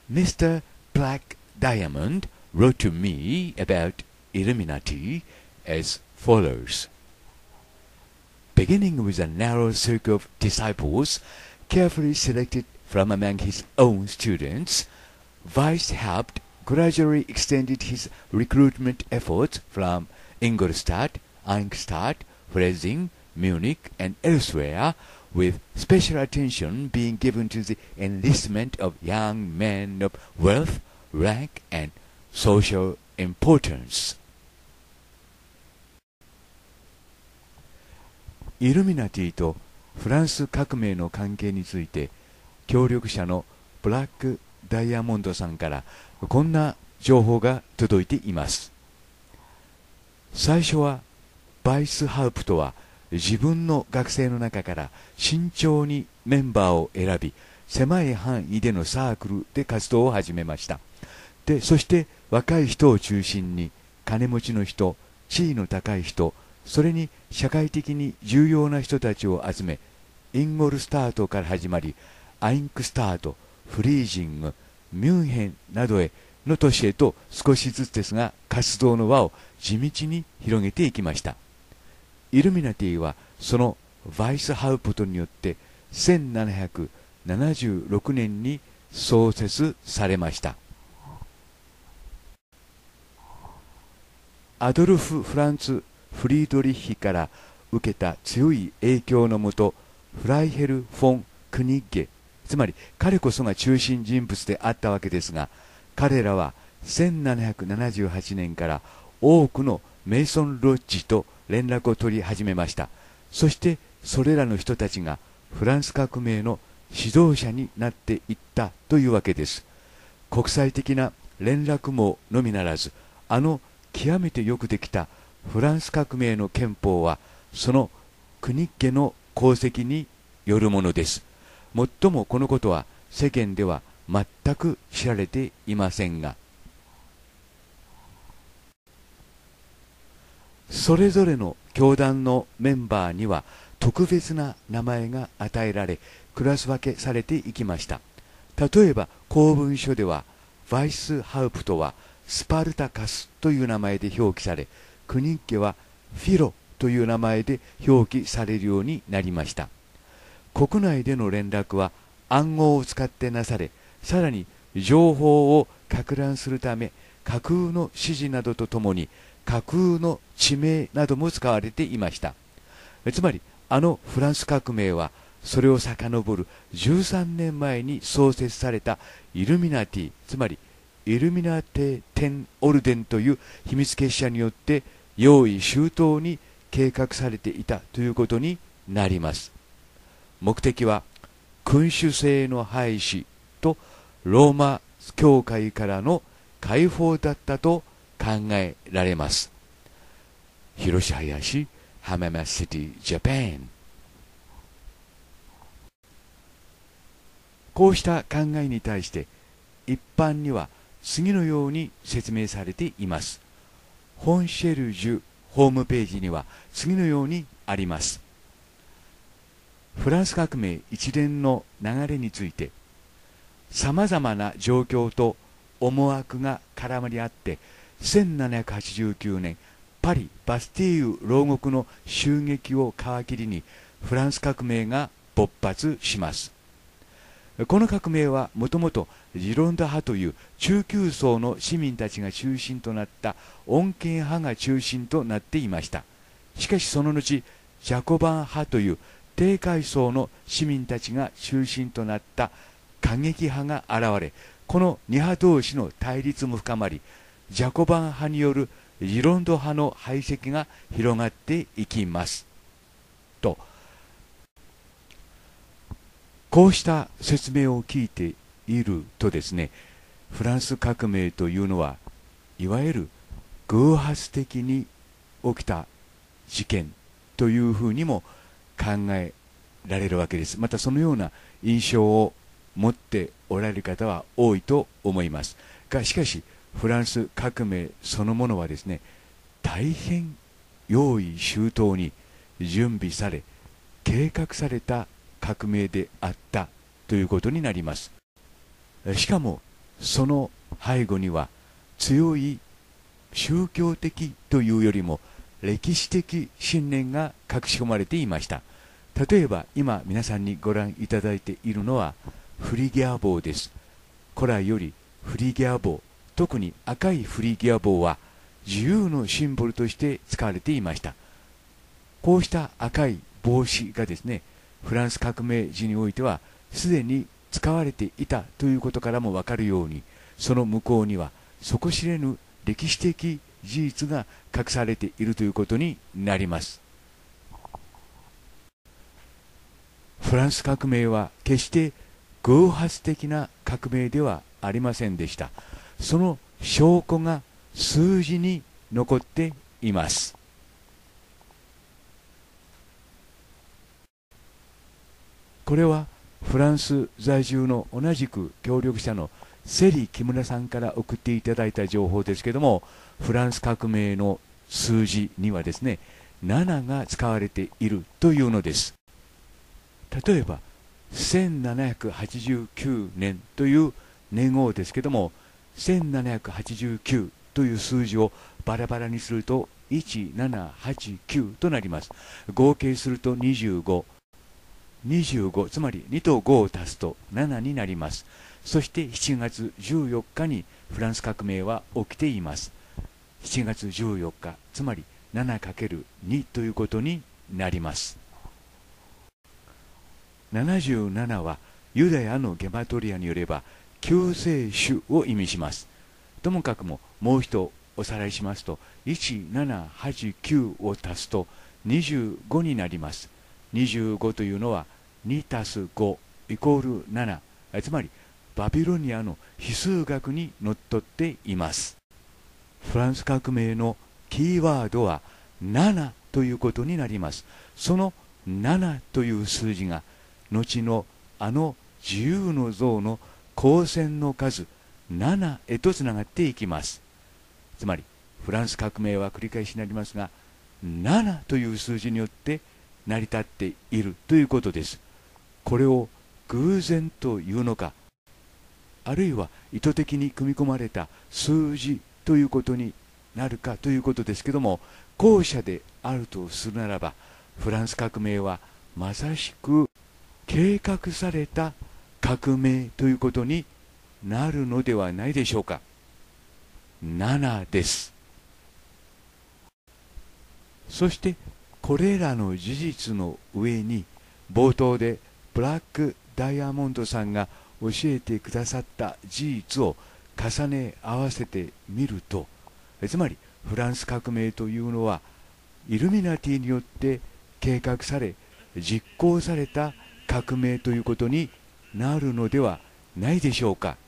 Mr. Black Diamond wrote to me about Illuminati as follows. Beginning with a narrow circle of disciples, carefully selected from among his own students, Weiss helped gradually extended his recruitment efforts from Ingolstadt, Eichstätt, Freising, Munich, and elsewhere, with special attention being given to the enlistment of young men of wealth, rank, and social importance. イルミナティとフランス革命の関係について、協力者のブラック・ダイヤモンドさんからこんな情報が届いています。最初はバイスハウプトは自分の学生の中から慎重にメンバーを選び、狭い範囲でのサークルで活動を始めました。で、そして若い人を中心に金持ちの人、地位の高い人、それに社会的に重要な人たちを集め、インゴルスタートから始まり、アインクスタート、フリージング、ミュンヘンなどへの都市へと少しずつですが活動の輪を地道に広げていきました。イルミナティはそのワイスハウプトによって1776年に創設されました。アドルフ・フランツ・フリードリッヒから受けた強い影響のもと、フライヘル・フォン・クニッゲ、つまり彼こそが中心人物であったわけですが、彼らは1778年から多くのメイソンロッジと連絡を取り始めました。そしてそれらの人たちがフランス革命の指導者になっていったというわけです。国際的な連絡網のみならず、あの極めてよくできたフランス革命の憲法はそのクニッゲの功績によるものです。もっともこのことは世間では全く知られていませんが、それぞれの教団のメンバーには特別な名前が与えられ、クラス分けされていきました。例えば公文書ではワイスハウプトはスパルタカスという名前で表記され、クニッゲはフィロという名前で表記されるようになりました。国内での連絡は暗号を使ってなされ、さらに情報を攪乱するため架空の指示などとともに架空の地名なども使われていました。つまりあのフランス革命はそれを遡る13年前に創設されたイルミナティ、つまりイルミナテ・テン・オルデンという秘密結社によって用意周到に計画されていたということになります。目的は君主制の廃止とローマ教会からの解放だったと考えられます。広島林、浜松シティ、ジャパン。こうした考えに対して一般には次のように説明されています。ホンシェルジュホームページには次のようにあります。フランス革命一連の流れについて、さまざまな状況と思惑が絡まり合って1789年パリ・バスティーユ牢獄の襲撃を皮切りにフランス革命が勃発します。この革命はもともとジロンダ派という中級層の市民たちが中心となった穏健派が中心となっていました。しかしその後ジャコバン派という低階層の市民たちが中心となった過激派が現れ、この2派同士の対立も深まり、ジャコバン派によるジロンド派の排斥が広がっていきますと、こうした説明を聞いているとですね、フランス革命というのはいわゆる偶発的に起きた事件というふうにも考えられるわけです。またそのような印象を持っておられる方は多いと思いますが、しかしフランス革命そのものはですね、大変用意周到に準備され計画された革命であったということになります。しかもその背後には強い宗教的というよりも歴史的信念が隠し込まれていました。例えば今皆さんにご覧いただいているのはフリギア帽です。古来よりフリギア帽、特に赤いフリギア帽は自由のシンボルとして使われていました。こうした赤い帽子がですね、フランス革命時においてはすでに使われていたということからもわかるように、その向こうには底知れぬ歴史的事実が隠されているということになります。フランス革命は決して偶発的な革命ではありませんでした。その証拠が数字に残っています。これはフランス在住の同じく協力者のセリ木村さんから送っていただいた情報ですけども、フランス革命の数字にはですね、7が使われているというのです。例えば1789年という年号ですけども、1789という数字をバラバラにすると1789となります。合計すると25、つまり2と5を足すと7になります。そして7月14日にフランス革命は起きています。7月14日、つまり 7×2 ということになります。77はユダヤのゲマトリアによれば救世主を意味します。ともかくもう一度おさらいしますと、1789を足すと25になります。25というのは2足す5イコール7、つまりバビロニアの比数学にのっとっています。フランス革命のキーワードは7ということになります。その7という数字が後のあの自由の像の光線の数7へとつながっていきます。つまりフランス革命は繰り返しになりますが、7という数字によって成り立っているということです。これを偶然というのか、あるいは意図的に組み込まれた数字ということになるかということですけども、後者であるとするならば、フランス革命はまさしく計画された革命ということになるのではないでしょうか。7です。そしてこれらの事実の上に、冒頭でブラック・ダイヤモンドさんが教えてくださった事実を重ね合わせてみると、つまりフランス革命というのはイルミナティによって計画され実行された革命ということになるのではないでしょうか。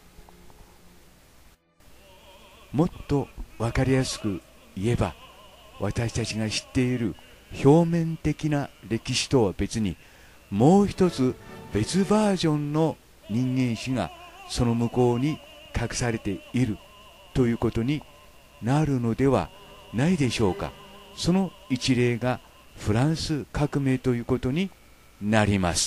もっと分かりやすく言えば、私たちが知っている表面的な歴史とは別に、もう一つ別バージョンの人間史がその向こうに隠されているということになるのではないでしょうか。その一例がフランス革命ということになります。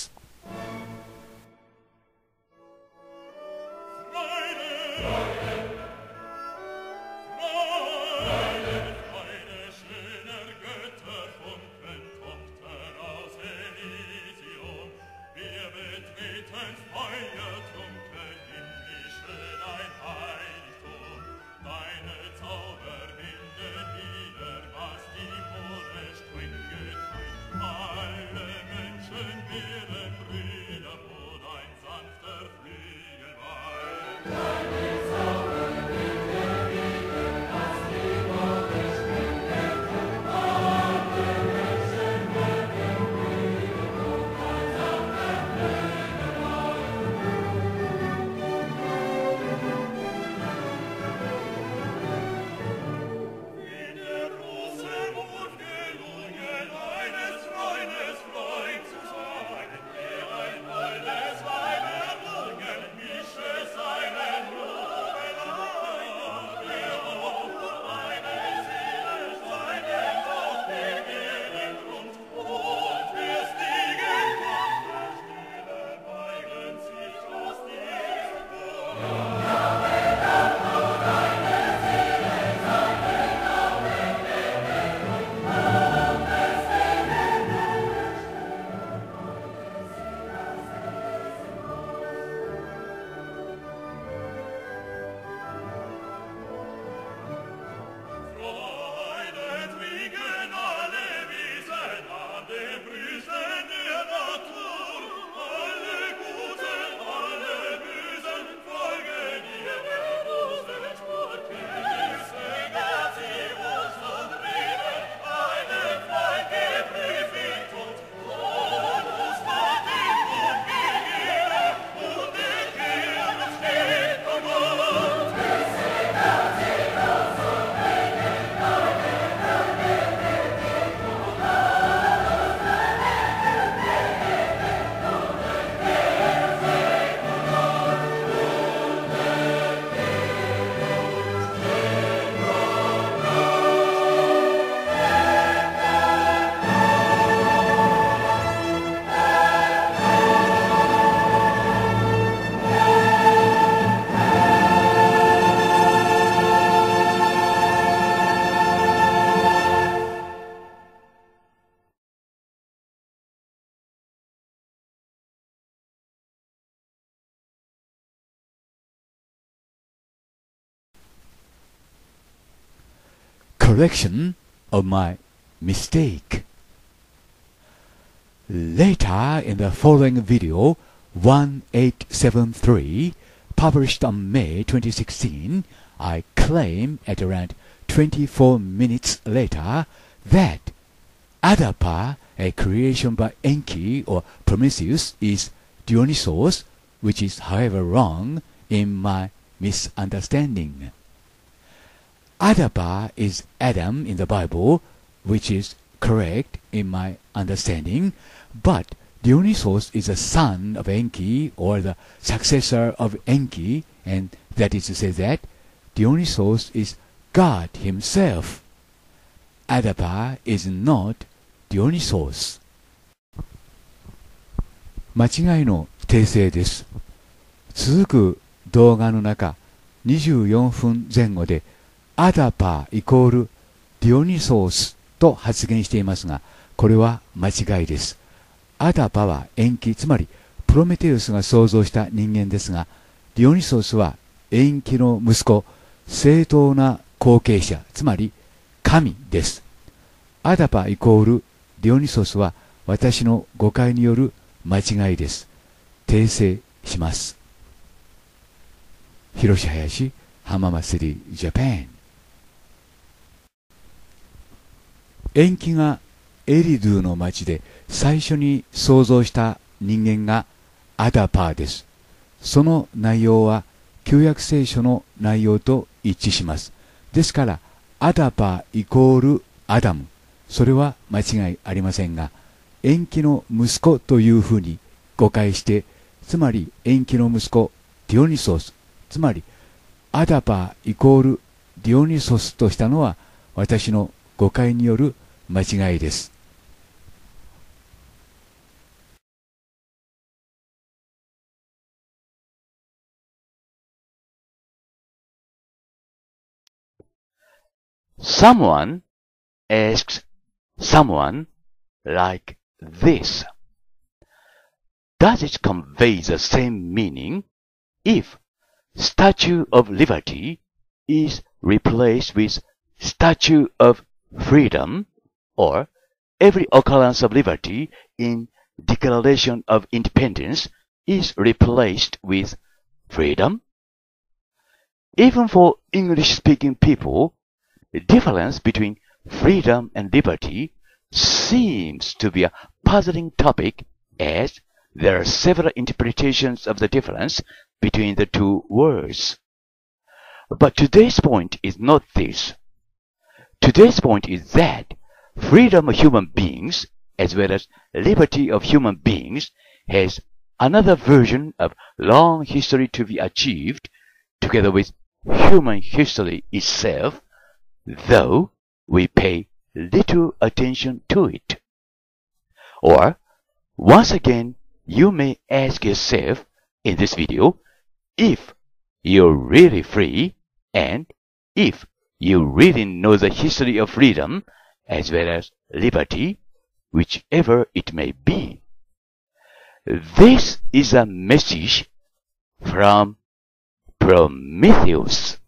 correction of my mistake. Later in the following video, 1873, published on May 2016, I claim at around 24 minutes later that Adapa, a creation by Enki or Prometheus, is Dionysos, which is however wrong in my misunderstanding. Adapa is Adam in the Bible, which is correct in my understanding, but Dionysos is a son of Enki or the successor of Enki, and that is to say that Dionysos is God himself. Adapa is not Dionysos. 間違いの訂正です。続く動画の中、24分前後でアダパイコールディオニソースと発言していますが、これは間違いです。アダパは延期、つまりプロメテウスが創造した人間ですが、ディオニソースは延期の息子、正当な後継者、つまり神です。アダパイコールディオニソースは私の誤解による間違いです。訂正します。広志林浜祭りジャパン。延期がエリドゥの町で最初に創造した人間がアダパーです。その内容は旧約聖書の内容と一致します。ですからアダパーイコールアダム、それは間違いありませんが、延期の息子というふうに誤解して、つまり延期の息子ディオニソス、つまりアダパーイコールディオニソスとしたのは私の誤解による間違いです。 Someone asks someone like this. Does it convey the same meaning if Statue of Liberty is replaced with Statue of Freedom, or every occurrence of liberty in Declaration of Independence is replaced with freedom? Even for English-speaking people, the difference between freedom and liberty seems to be a puzzling topic, as there are several interpretations of the difference between the two words. But today's point is not this. Today's point is that freedom of human beings, as well as liberty of human beings, has another version of long history to be achieved, together with human history itself, though we pay little attention to it. Or, once again, you may ask yourself in this video, if you're really free, and if you really know the history of freedom, as well as liberty, whichever it may be. This is a message from Prometheus.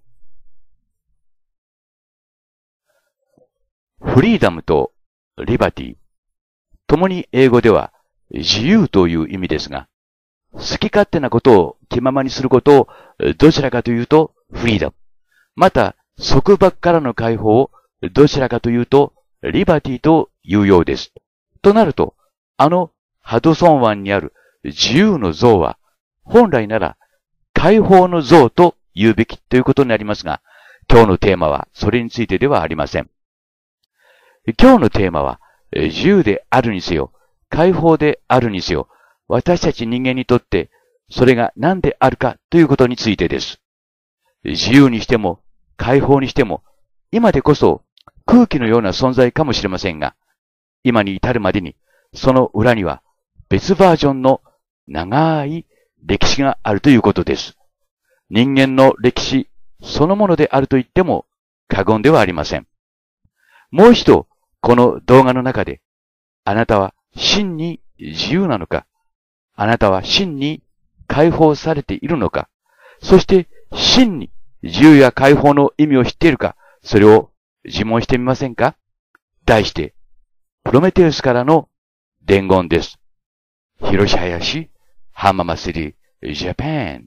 フリーダムとリバティ、共に英語では自由という意味ですが、好き勝手なことを気ままにすることをどちらかというとフリーダム。また、束縛からの解放をどちらかというとリバティというようです。となると、ハドソン湾にある自由の像は、本来なら解放の像と言うべきということになりますが、今日のテーマはそれについてではありません。今日のテーマは、自由であるにせよ、解放であるにせよ、私たち人間にとってそれが何であるかということについてです。自由にしても解放にしても、今でこそ空気のような存在かもしれませんが、今に至るまでにその裏には別バージョンの長い歴史があるということです。人間の歴史そのものであると言っても過言ではありません。もう一度、この動画の中で、あなたは真に自由なのか、あなたは真に解放されているのか、そして真に自由や解放の意味を知っているか、それを自問してみませんか？題して、プロメテウスからの伝言です。広し林、浜祭り、ジャパン。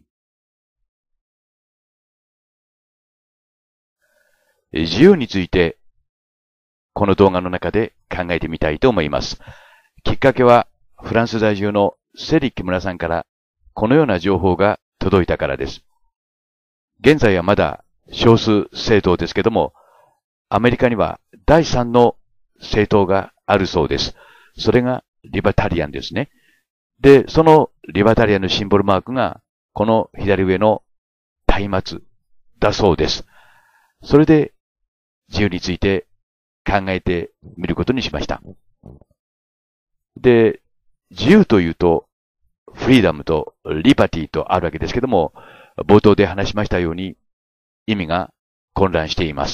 自由について、この動画の中で考えてみたいと思います。きっかけは、フランス在住のセリ木村さんからこのような情報が届いたからです。現在はまだ少数政党ですけども、アメリカには第3の政党があるそうです。それがリバタリアンですね。で、そのリバタリアンのシンボルマークがこの左上の松明だそうです。それで自由について考えてみることにしました。で、自由というと、フリーダムとリバティとあるわけですけども、冒頭で話しましたように、意味が混乱しています。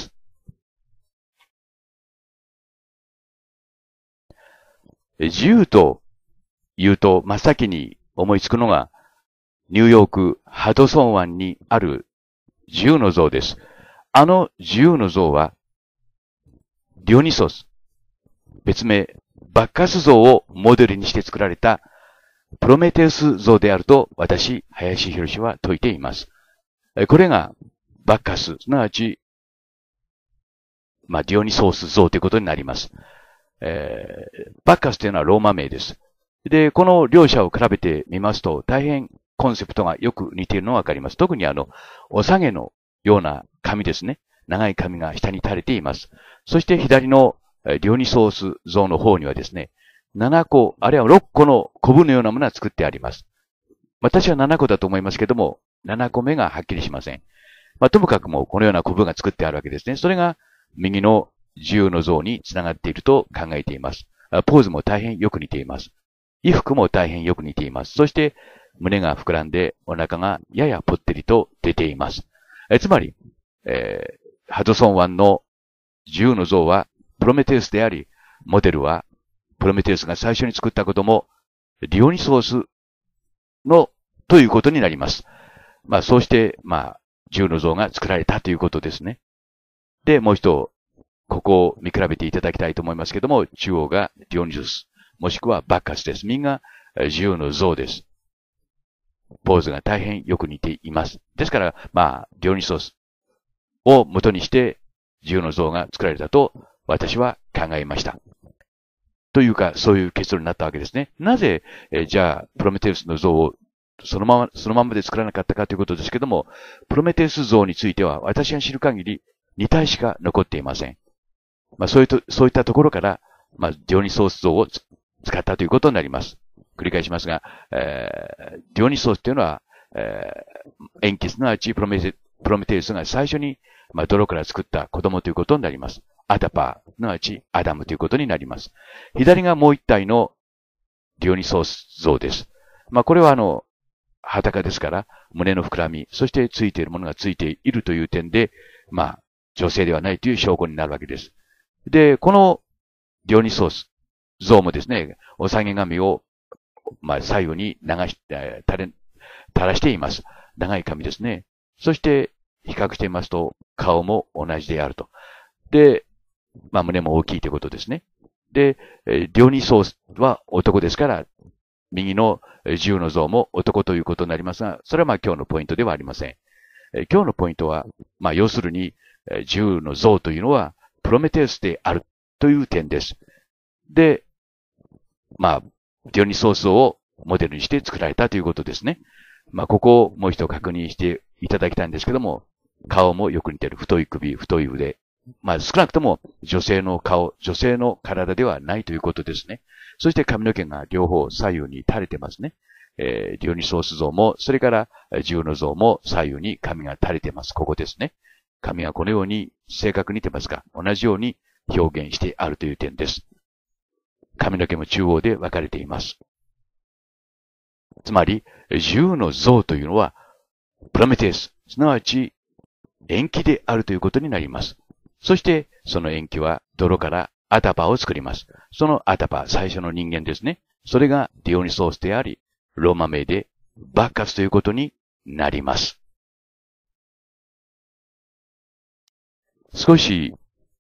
自由と言うと、真っ先に思いつくのが、ニューヨークハドソン湾にある自由の像です。あの自由の像は、ディオニソス、別名、バッカス像をモデルにして作られたプロメテウス像であると私、林博は説いています。これがバッカス、すなわち、ディオニソース像ということになります。バッカスというのはローマ名です。で、この両者を比べてみますと、大変コンセプトがよく似ているのがわかります。特にお下げのような髪ですね。長い髪が下に垂れています。そして左のディオニソース像の方にはですね、7個、あるいは6個のコブのようなものが作ってあります。私は7個だと思いますけども、7個目がはっきりしません。ともかくもこのようなコブが作ってあるわけですね。それが右の自由の像につながっていると考えています。ポーズも大変よく似ています。衣服も大変よく似ています。そして胸が膨らんでお腹がややぽってりと出ています。つまり、ハドソン湾の自由の像はプロメテウスであり、モデルはプロメテウスが最初に作ったこともディオニソースのということになります。そうして、自由の像が作られたということですね。で、もう一度、ここを見比べていただきたいと思いますけども、中央がディオニソス、もしくはバッカスです。右が自由の像です。ポーズが大変よく似ています。ですから、ディオニソスを元にして自由の像が作られたと私は考えました。というか、そういう結論になったわけですね。なぜ、じゃあ、プロメテウスの像をそのままで作らなかったかということですけども、プロメテウス像については私が知る限り2体しか残っていません。そういったところから、ディオニソース像を使ったということになります。繰り返しますが、ディオニソースというのは、塩基すなわちプロメテウスが最初に、泥から作った子供ということになります。アダパー、すなわちアダムということになります。左がもう一体のディオニソース像です。これは裸ですから、胸の膨らみ、そしてついているものがついているという点で、女性ではないという証拠になるわけです。で、このディオニソース像もですね、お下げ髪を、左右に垂らしています。長い髪ですね。そして、比較してみますと、顔も同じであると。で、胸も大きいということですね。で、ディオニソースは男ですから、右の自由の像も男ということになりますが、それは今日のポイントではありません。今日のポイントは、要するに、自由の像というのは、プロメテウスであるという点です。で、ディオニソース像をモデルにして作られたということですね。ここをもう一度確認していただきたいんですけども、顔もよく似てる。太い首、太い腕。少なくとも女性の顔、女性の体ではないということですね。そして髪の毛が両方左右に垂れてますね。ディオニソース像も、それから自由の像も左右に髪が垂れてます。ここですね。髪がこのように正確に似てますが、同じように表現してあるという点です。髪の毛も中央で分かれています。つまり、自由の像というのは、プロメテウス、すなわち、塩基であるということになります。そして、その塩基は泥からアタパを作ります。そのアタパ、最初の人間ですね。それがディオニソースであり、ローマ名でバッカスということになります。少し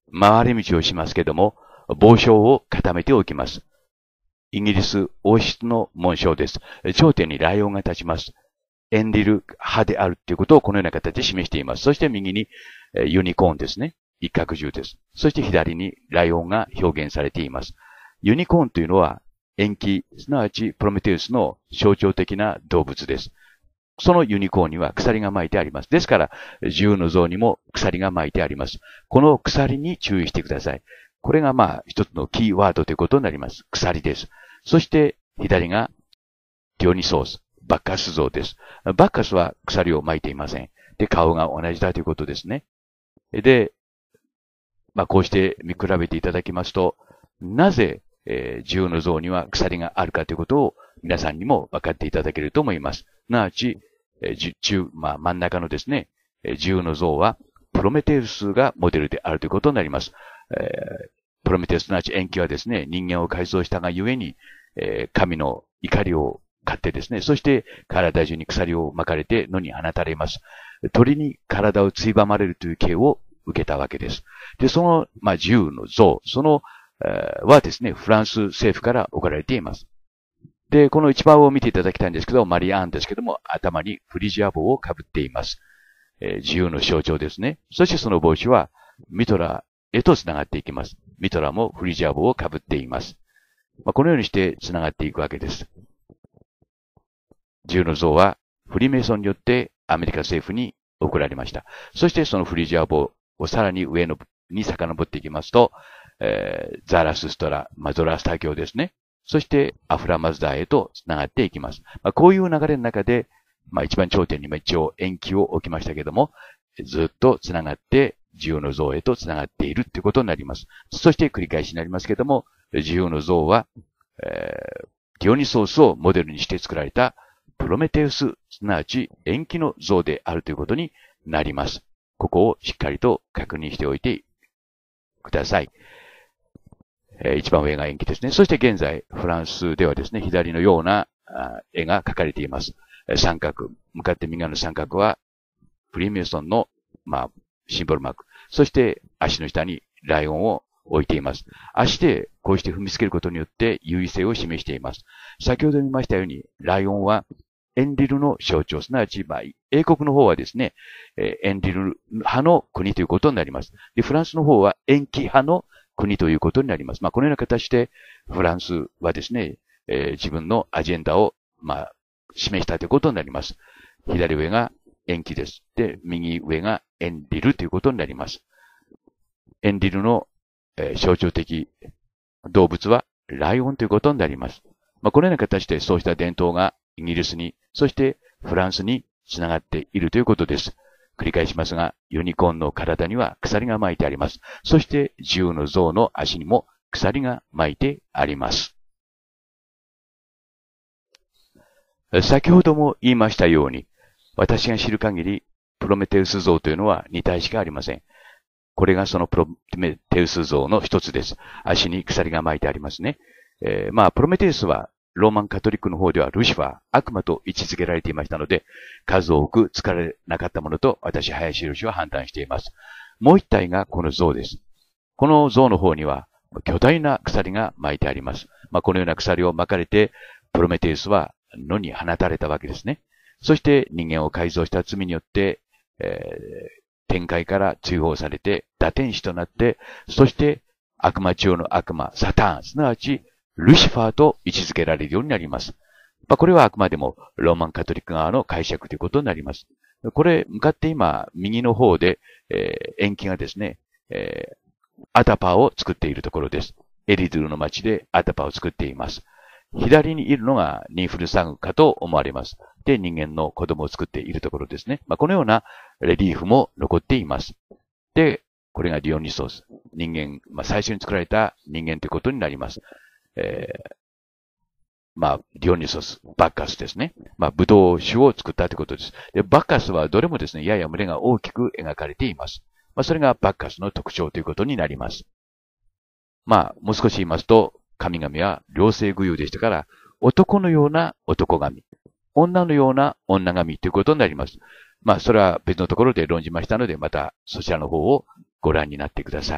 回り道をしますけども、帽章を固めておきます。イギリス王室の紋章です。頂点にライオンが立ちます。エンリル派であるということをこのような形で示しています。そして右にユニコーンですね。一角獣です。そして左にライオンが表現されています。ユニコーンというのは塩基、すなわちプロメテウスの象徴的な動物です。そのユニコーンには鎖が巻いてあります。ですから、獣の像にも鎖が巻いてあります。この鎖に注意してください。これが一つのキーワードということになります。鎖です。そして左がディオニソース、バッカス像です。バッカスは鎖を巻いていません。で、顔が同じだということですね。で、こうして見比べていただきますと、なぜ、獣の像には鎖があるかということを皆さんにも分かっていただけると思います。すなわち、真ん中のですね、獣の像はプロメテウスがモデルであるということになります。プロメテウスすなわち塩基はですね、人間を改造したがゆえに、神の怒りを買ってですね、そして体中に鎖を巻かれて野に放たれます。鳥に体をついばまれるという刑を受けたわけです。で、その、獣の像、はですね、フランス政府から送られています。で、この一番を見ていただきたいんですけど、マリアーンですけども、頭にフリジア帽をかぶっています。自由の象徴ですね。そしてその帽子は、ミトラへと繋がっていきます。ミトラもフリジア帽をかぶっています。このようにして繋がっていくわけです。自由の像は、フリーメイソンによってアメリカ政府に送られました。そしてそのフリジア帽をさらに上に遡っていきますと、ザラスストラ、ゾラスタ教ですね。そしてアフラマズダーへと繋がっていきます。こういう流れの中で、一番頂点に一応延期を置きましたけども、ずっと繋がって自由の像へと繋がっているということになります。そして繰り返しになりますけども、自由の像は、ディオニソースをモデルにして作られたプロメテウス、すなわち塩基の像であるということになります。ここをしっかりと確認しておいてください。一番上が塩基ですね。そして現在、フランスではですね、左のような絵が描かれています。三角、向かって右側の三角は、フリーメイソンの、シンボルマーク。そして足の下にライオンを置いています。足でこうして踏みつけることによって優位性を示しています。先ほど見ましたように、ライオンはエンリルの象徴、すなわち、英国の方はですね、エンリル派の国ということになります。で、フランスの方は塩基派の国ということになります。このような形で、フランスはですね、自分のアジェンダを、示したということになります。左上が塩基です。で、右上がエンリルということになります。エンリルの、象徴的動物はライオンということになります。このような形でそうした伝統がイギリスに、そしてフランスにつながっているということです。繰り返しますが、ユニコーンの体には鎖が巻いてあります。そして自由の像の足にも鎖が巻いてあります。先ほども言いましたように、私が知る限り、プロメテウス像というのは2体しかありません。これがそのプロメテウス像の一つです。足に鎖が巻いてありますね。プロメテウスはローマンカトリックの方ではルシファー、悪魔と位置づけられていましたので、数多く使われなかったものと私、林博は判断しています。もう一体がこの像です。この像の方には巨大な鎖が巻いてあります。このような鎖を巻かれて、プロメテウスは野に放たれたわけですね。そして人間を改造した罪によって、天界から追放されて、堕天使となって、そして悪魔中の悪魔、サタン、すなわちルシファーと位置づけられるようになります。これはあくまでもローマンカトリック側の解釈ということになります。これ、向かって今、右の方で、塩基がですね、アタパーを作っているところです。エリドゥルの町でアタパーを作っています。左にいるのがニンフルサグかと思われます。で、人間の子供を作っているところですね。このようなレリーフも残っています。で、これがディオニソース。人間、最初に作られた人間ということになります。ディオニソス、バッカスですね。ブドウ酒を作ったということです。で、バッカスはどれもですね、やや群れが大きく描かれています。それがバッカスの特徴ということになります。もう少し言いますと、神々は両性具有でしたから、男のような男神、女のような女神ということになります。それは別のところで論じましたので、またそちらの方をご覧になってください。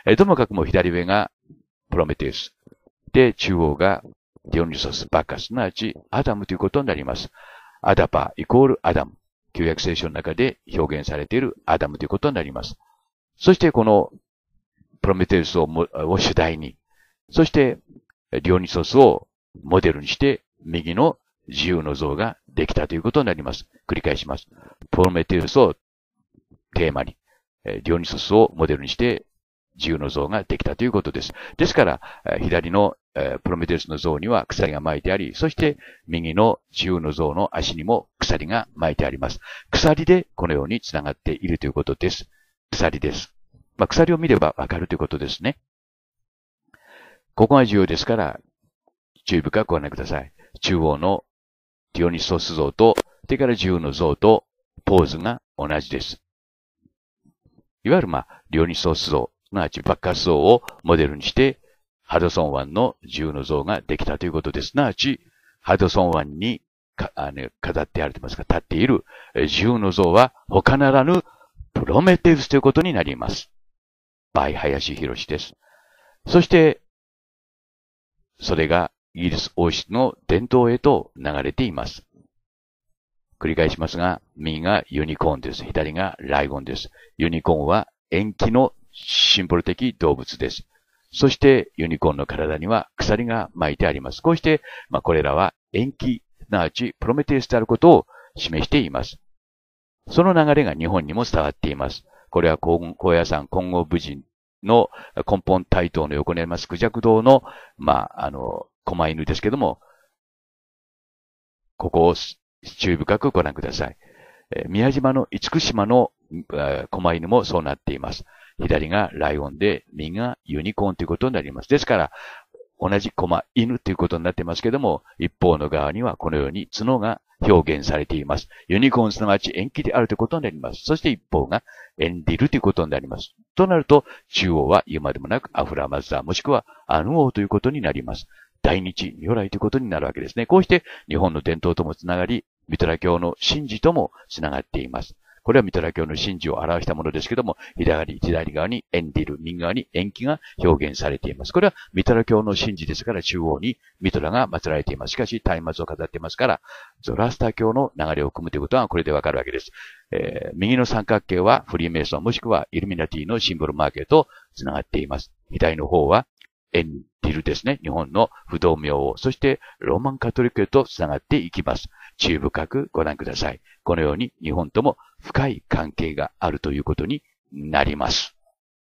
ともかくも左上がプロメテウス。で、中央がディオニソス・バッカス、すなわちアダムということになります。アダパイコールアダム。旧約聖書の中で表現されているアダムということになります。そしてこのプロメテウスを主題に、そしてディオニソスをモデルにして右の自由の像ができたということになります。繰り返します。プロメテウスをテーマに、ディオニソスをモデルにして自由の像ができたということです。ですから、左のプロメテウスの像には鎖が巻いてあり、そして右の自由の像の足にも鎖が巻いてあります。鎖でこのように繋がっているということです。鎖です。鎖を見ればわかるということですね。ここが重要ですから、注意深くご覧ください。中央のディオニソス像と、それから自由の像とポーズが同じです。いわゆるディオニソス像、すなわちバッカス像をモデルにして、ハドソン湾の自由の像ができたということです。すなわち、ハドソン湾に飾ってあると言いますか、立っている自由の像は他ならぬプロメテウスということになります。バイ林博です。そして、それがイギリス王室の伝統へと流れています。繰り返しますが、右がユニコーンです。左がライオンです。ユニコーンは塩基のシンボル的動物です。そしてユニコーンの体には鎖が巻いてあります。こうして、これらは塩基、すなわちプロメテウスであることを示しています。その流れが日本にも伝わっています。これは高野山金剛武人の根本大塔の横にありますクジャク堂の、狛犬ですけども、ここを注意深くご覧ください。宮島の厳島の狛犬もそうなっています。左がライオンで、右がユニコーンということになります。ですから、同じ狛犬ということになっていますけども、一方の側にはこのように角が表現されています。ユニコーンすなわち塩基であるということになります。そして一方がエンディルということになります。となると、中央は言うまでもなくアフラマズダーもしくはアヌ王ということになります。大日如来ということになるわけですね。こうして日本の伝統ともつながり、ミトラ教の神事ともつながっています。これはミトラ教の神事を表したものですけども、左側にエンディル、右側に塩基が表現されています。これはミトラ教の神事ですから、中央にミトラが祀られています。しかし、松明を飾っていますから、ゾラスター教の流れを組むということはこれでわかるわけです。右の三角形はフリーメイソンもしくはイルミナティのシンボルマーケーとつながっています。左の方はエンディルですね。日本の不動明王、そしてローマンカトリックへとつながっていきます。注意深くご覧ください。このように日本とも深い関係があるということになります。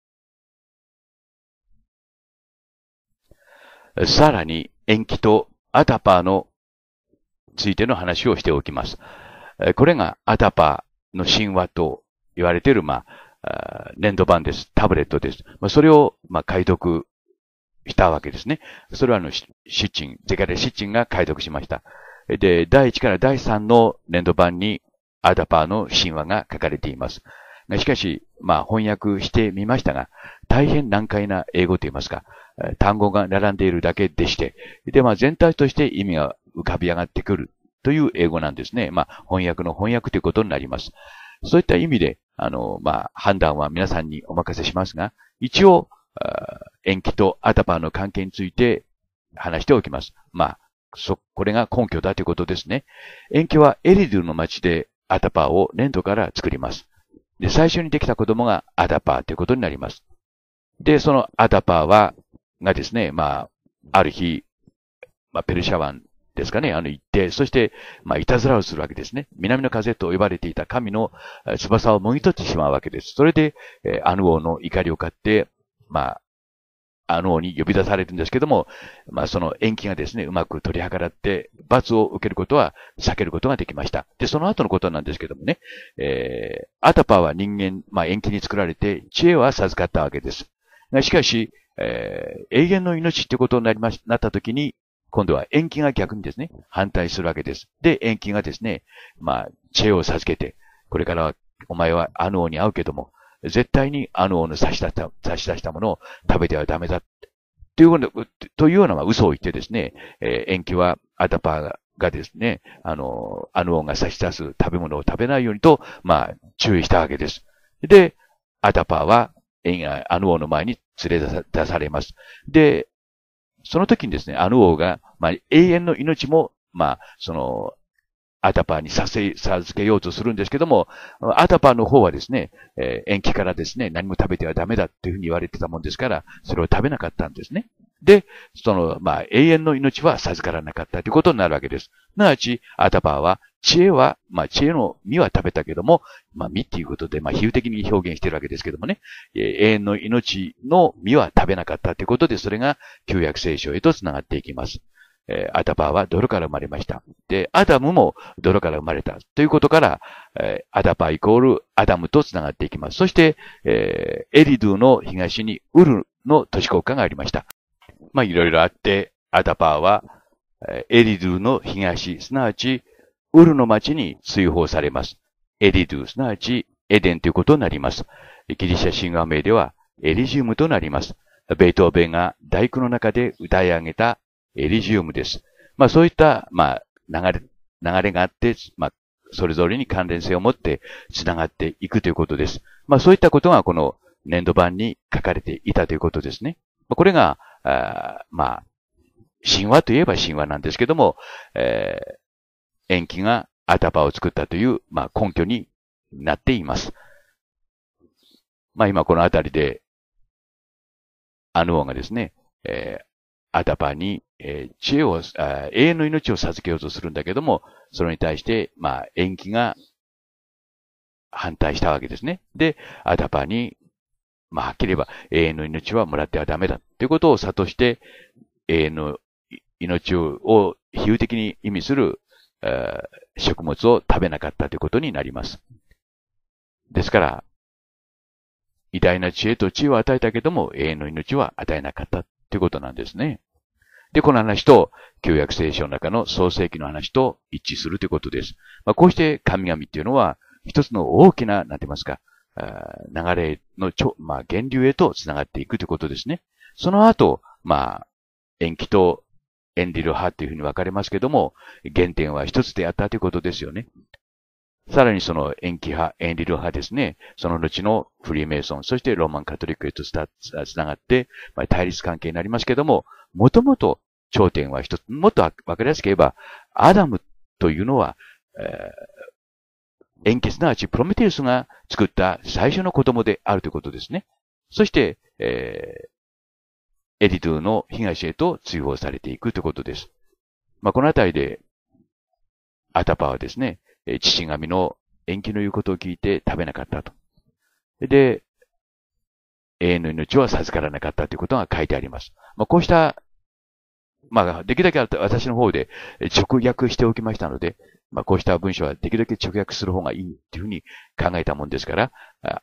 さらに、塩基とアタパーのついての話をしておきます。これがアタパーの神話と言われている、粘土板です。タブレットです。それを、解読したわけですね。それはゼカレシッチンが解読しました。で、第1から第3の粘土板にアタパーの神話が書かれています。しかし、翻訳してみましたが、大変難解な英語といいますか、単語が並んでいるだけでして、で、全体として意味が浮かび上がってくるという英語なんですね。翻訳の翻訳ということになります。そういった意味で、判断は皆さんにお任せしますが、一応、塩基とアタパーの関係について話しておきます。これが根拠だということですね。塩基はエリドゥの町でアタパーを粘土から作ります。で、最初にできた子供がアタパーということになります。で、そのアタパーがですね、ある日、ペルシャ湾ですかね、行って、そして、いたずらをするわけですね。南の風と呼ばれていた神の翼をもぎ取ってしまうわけです。それで、アヌ王の怒りを買って、アヌ王に呼び出されるんですけども、その延期がですね、うまく取り計らって、罰を受けることは避けることができました。で、その後のことなんですけどもね、アタパーは人間、延期に作られて、知恵は授かったわけです。しかし、永遠の命ってことになった時に、今度は延期が逆にですね、反対するわけです。で、延期がですね、知恵を授けて、これからはお前はアヌ王に会うけども、絶対にアヌ王の差し出したものを食べてはダメだ。というような嘘を言ってですね、延期はアタパーがですね、アヌ王が差し出す食べ物を食べないようにと、注意したわけです。で、アタパーはアヌ王の前に連れ出されます。で、その時にですね、アヌ王が、永遠の命も、アタパーに授けようとするんですけども、アタパーの方はですね、延期からですね、何も食べてはダメだっていうふうに言われてたもんですから、それを食べなかったんですね。で、永遠の命は授からなかったということになるわけです。すなわち、アタパーは、知恵の実は食べたけども、実っていうことで、比喩的に表現しているわけですけどもね、永遠の命の実は食べなかったということで、それが旧約聖書へとつながっていきます。アタパーは泥から生まれました。で、アダムも泥から生まれた。ということから、アタパーイコールアダムとつながっていきます。そして、エリドゥの東にウルの都市国家がありました。いろいろあって、アタパーは、エリドゥの東、すなわち、ウルの町に追放されます。エリドゥ、すなわち、エデンということになります。ギリシャ神話名では、エリジウムとなります。ベートーベンが第九の中で歌い上げたエリジウムです。そういった、流れがあって、それぞれに関連性を持って繋がっていくということです。そういったことがこの年度版に書かれていたということですね。これが、神話といえば神話なんですけども、延期がアタパーを作ったという、根拠になっています。今このあたりで、アヌ王がですね、アタパーに、知恵を、永遠の命を授けようとするんだけども、それに対して、延期が反対したわけですね。で、アタパーに、はっきり言えば永遠の命はもらってはダメだということを諭して、永遠の命を比喩的に意味する、食物を食べなかったということになります。ですから、偉大な知恵と地位を与えたけども、永遠の命は与えなかったということなんですね。で、この話と、旧約聖書の中の創世記の話と一致するということです。こうして神々っていうのは、一つの大きな、なんて言いますか、流れの源流へと繋がっていくということですね。その後、延期とエンリル派というふうに分かれますけども、原点は一つであったということですよね。さらにその延期派、エンリル派ですね。その後のフリーメイソン、そしてローマンカトリックへとつながって、対立関係になりますけども、もともと頂点は一つ、もっと分かりやすく言えば、アダムというのは、延期すなわちプロメテウスが作った最初の子供であるということですね。そして、エリドゥの東へと追放されていくということです。このあたりで、アタパはですね、父神の延期の言うことを聞いて食べなかったと。で、永遠の命は授からなかったということが書いてあります。こうした、できるだけ私の方で直訳しておきましたので、こうした文章はできるだけ直訳する方がいいというふうに考えたもんですから、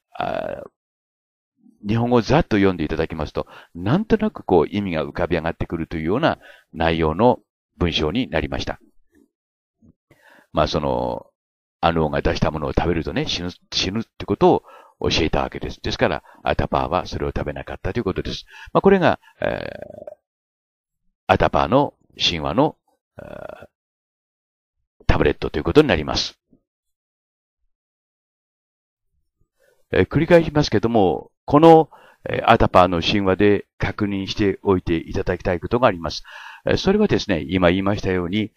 日本語をざっと読んでいただきますと、なんとなく意味が浮かび上がってくるというような内容の文章になりました。アヌ王が出したものを食べるとね、死ぬってことを教えたわけです。ですから、アタパーはそれを食べなかったということです。これが、アタパーの神話のタブレットということになります。繰り返しますけども、このアタパーの神話で確認しておいていただきたいことがあります。それはですね、今言いましたように、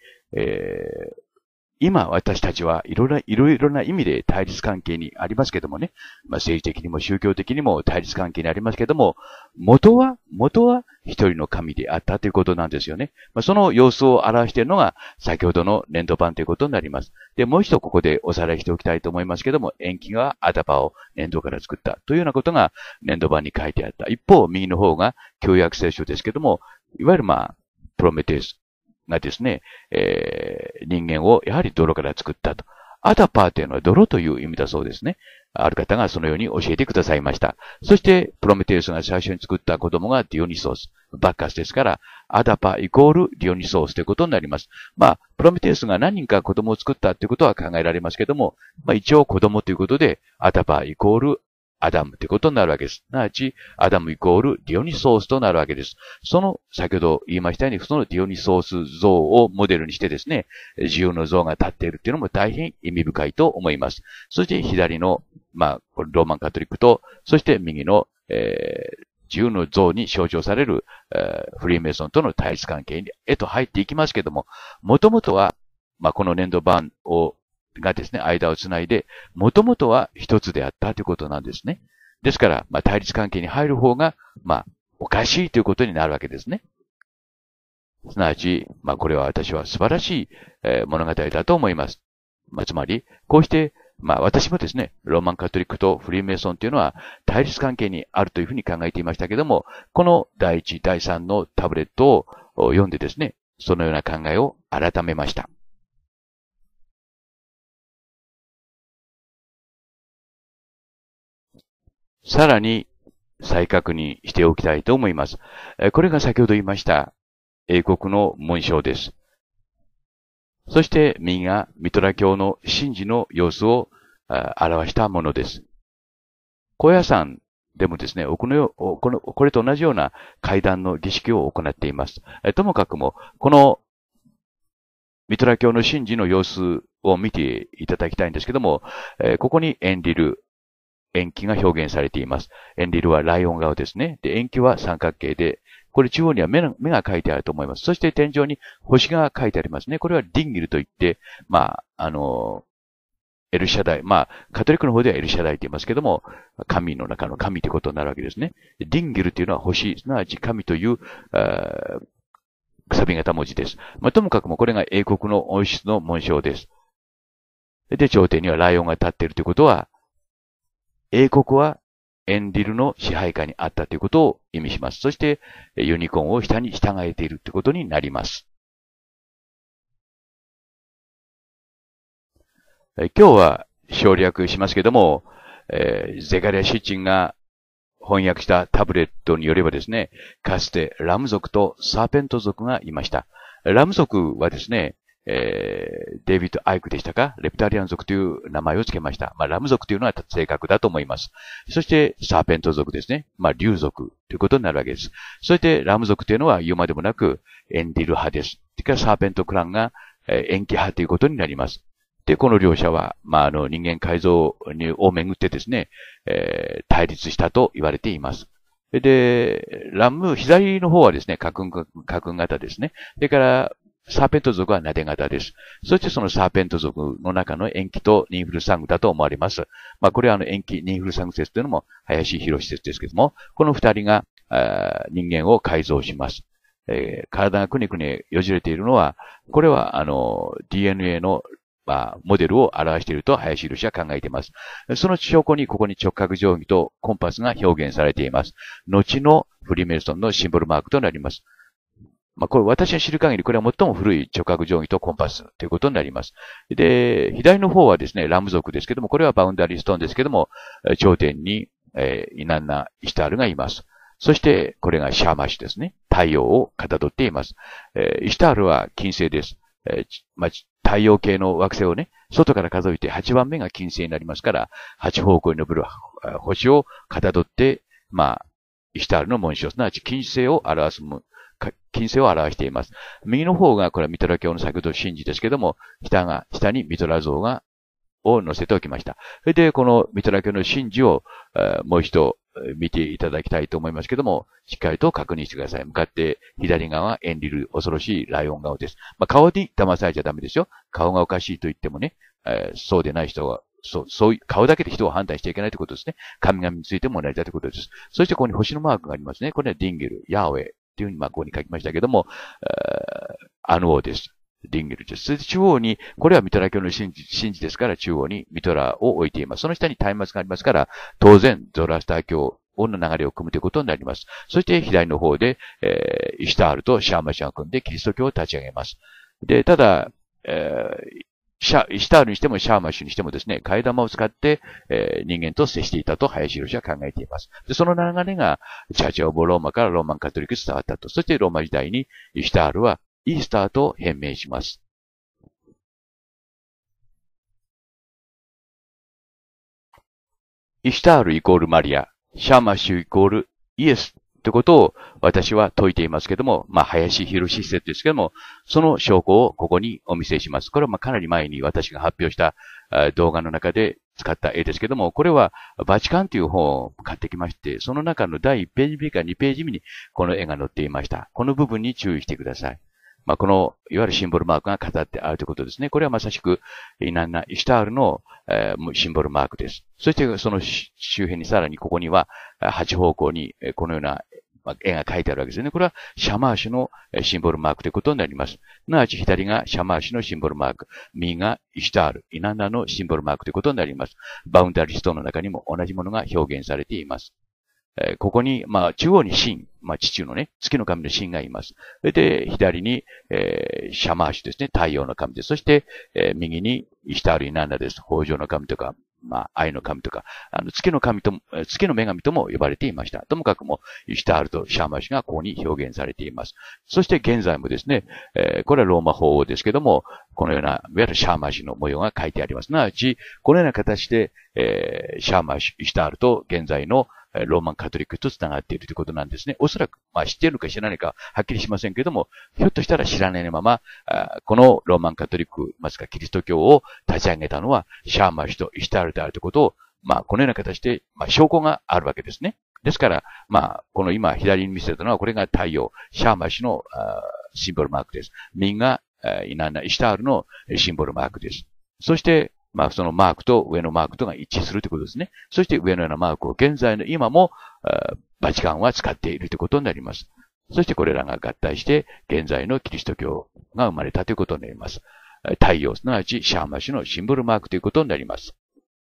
今私たちはいろいろな意味で対立関係にありますけどもね、政治的にも宗教的にも対立関係にありますけども、元は一人の神であったということなんですよね。その様子を表しているのが先ほどの年度版ということになります。で、もう一度ここでおさらいしておきたいと思いますけども、延期がアタパを年度から作ったというようなことが年度版に書いてあった。一方、右の方が旧約聖書ですけども、いわゆるプロメテウスがですね、人間をやはり泥から作ったと。アタパーというのは泥という意味だそうですね。ある方がそのように教えてくださいました。そして、プロメテウスが最初に作った子供がディオニソース、バッカスですから、アタパイコールディオニソースということになります。プロメテウスが何人か子供を作ったということは考えられますけども、一応子供ということで、アタパイコールアダムということになるわけです。すなわち、アダムイコールディオニソースとなるわけです。先ほど言いましたように、そのディオニソース像をモデルにしてですね、自由の像が立っているっていうのも大変意味深いと思います。そして左の、ローマンカトリックと、そして右の、 自由の像に象徴される、フリーメイソンとの対立関係へと入っていきますけども、もともとは、この粘土板がですね、間をつないで、もともとは一つであったということなんですね。ですから、対立関係に入る方が、おかしいということになるわけですね。すなわち、これは私は素晴らしい、物語だと思います。つまり、こうして、私もですね、ローマンカトリックとフリーメイソンというのは対立関係にあるというふうに考えていましたけども、この第1、第3のタブレットを読んでですね、そのような考えを改めました。さらに再確認しておきたいと思います。これが先ほど言いました英国の紋章です。そして右がミトラ教の神事の様子を表したものです。高野山でもですね、これと同じような階段の儀式を行っています。ともかくも、このミトラ教の神事の様子を見ていただきたいんですけども、ここにエンリル、円記が表現されています。エンリルはライオン顔ですね。で、円記は三角形で、これ中央には目が書いてあると思います。そして天井に星が書いてありますね。これはディンギルといって、エルシャダイ。カトリックの方ではエルシャダイと言いますけども、神の中の神ということになるわけですね。ディンギルというのは星、すなわち神という、くさび型文字です。ともかくもこれが英国の王室の紋章です。で、頂点にはライオンが立っているということは、英国はエンリルの支配下にあったということを意味します。そして、ユニコーンを下に従えているということになります。今日は省略しますけども、ゼカリア・シッチンが翻訳したタブレットによればですね、かつてラム族とサーペント族がいました。ラム族はですね、デイビッド・アイクでしたか、レプタリアン族という名前を付けました。ラム族というのは正確だと思います。そして、サーペント族ですね。竜族ということになるわけです。そして、ラム族というのは言うまでもなく、エンディル派です。それからサーペントクランが、延期派ということになります。で、この両者は、人間改造をめぐってですね、対立したと言われています。で、左の方はですね、家訓型ですね。それから、サーペント族は撫で型です。そしてそのサーペント族の中の塩基とニンフルサングだと思われます。これは塩基、ニンフルサング説というのも林博説ですけども、この二人が人間を改造します。体がくねくねよじれているのは、これはDNA のモデルを表していると林博は考えています。その証拠にここに直角定規とコンパスが表現されています。後のフリーメイソンのシンボルマークとなります。これ私の知る限り、これは最も古い直角定規とコンパスということになります。で、左の方はですね、ラム族ですけども、これはバウンダリーストーンですけども、頂点に、イナンナ・イシタールがいます。そして、これがシャーマシュですね。太陽をかたどっています。イシタールは金星です。太陽系の惑星をね、外から数えて8番目が金星になりますから、8方向に昇る星をかたどって、イシタールの紋章、すなわち金星を表しています。右の方が、これはミトラ教の先ほど神事ですけども、下にミトラ像を載せておきました。それで、このミトラ教の神事を、もう一度見ていただきたいと思いますけども、しっかりと確認してください。向かって左側はエンリル、恐ろしいライオン顔です。顔に騙されちゃダメですよ。顔がおかしいと言ってもね、そうでない人は、そういう、顔だけで人を判断しちゃいけないということですね。神々についても同じだということです。そしてここに星のマークがありますね。これはディンゲル、ヤーウェイというふうにここに書きましたけども、アヌオです。ディンゲルです。それで中央に、これはミトラ教の神事ですから、中央にミトラを置いています。その下に松明がありますから、当然、ゾラスター教の流れを組むということになります。そして左の方で、イシュタールとシャーマシャンを組んでキリスト教を立ち上げます。で、ただ、イシュタールにしてもシャーマシュにしてもですね、替え玉を使って、人間と接していたと林博は考えています。で、その流れが、チャーチオブローマからローマンカトリックに伝わったと。そしてローマ時代にイシュタールはイースターと変名します。イシュタールイコールマリア、シャーマシュイコールイエスということを私は説いていますけども、林博説ですけども、その証拠をここにお見せします。これはかなり前に私が発表した動画の中で使った絵ですけども、これはバチカンという本を買ってきまして、その中の第1ページ目から2ページ目にこの絵が載っていました。この部分に注意してください。この、いわゆるシンボルマークが飾ってあるということですね。これはまさしく、イナンナ・イシュタールの、シンボルマークです。そして、その周辺にさらにここには、8方向に、このような絵が描いてあるわけですね。これはシャマーシュのシンボルマークということになります。すなわち左がシャマーシュのシンボルマーク、右がイシュタール、イナンナのシンボルマークということになります。バウンダリストの中にも同じものが表現されています。ここに、中央に神、地中のね、月の神の神がいます。それで、左に、シャマーシュですね、太陽の神です。そして、右にイシュタールイナンナです。豊穣の神とか、愛の神とか、月の神とも、月の女神とも呼ばれていました。ともかくも、イシュタールとシャーマーシュがここに表現されています。そして現在もですね、これはローマ法王ですけども、このような、いわゆるシャーマーシュの模様が書いてあります。すなわち、このような形で、シャーマーシュ、イシュタールと現在のローマンカトリックと繋がっているということなんですね。おそらく、知っているのか知らないかはっきりしませんけども、ひょっとしたら知らないまま、このローマンカトリック、またキリスト教を立ち上げたのは、シャーマーシュとイシュタールであるということを、このような形で、証拠があるわけですね。ですから、この今左に見せたのは、これが太陽、シャーマーシュのシンボルマークです。右がイナンナ、イシュタールのシンボルマークです。そして、そのマークと上のマークとが一致するということですね。そして上のようなマークを現在の今も、バチカンは使っているということになります。そしてこれらが合体して、現在のキリスト教が生まれたということになります。太陽、すなわちシャーマシュのシンボルマークということになります。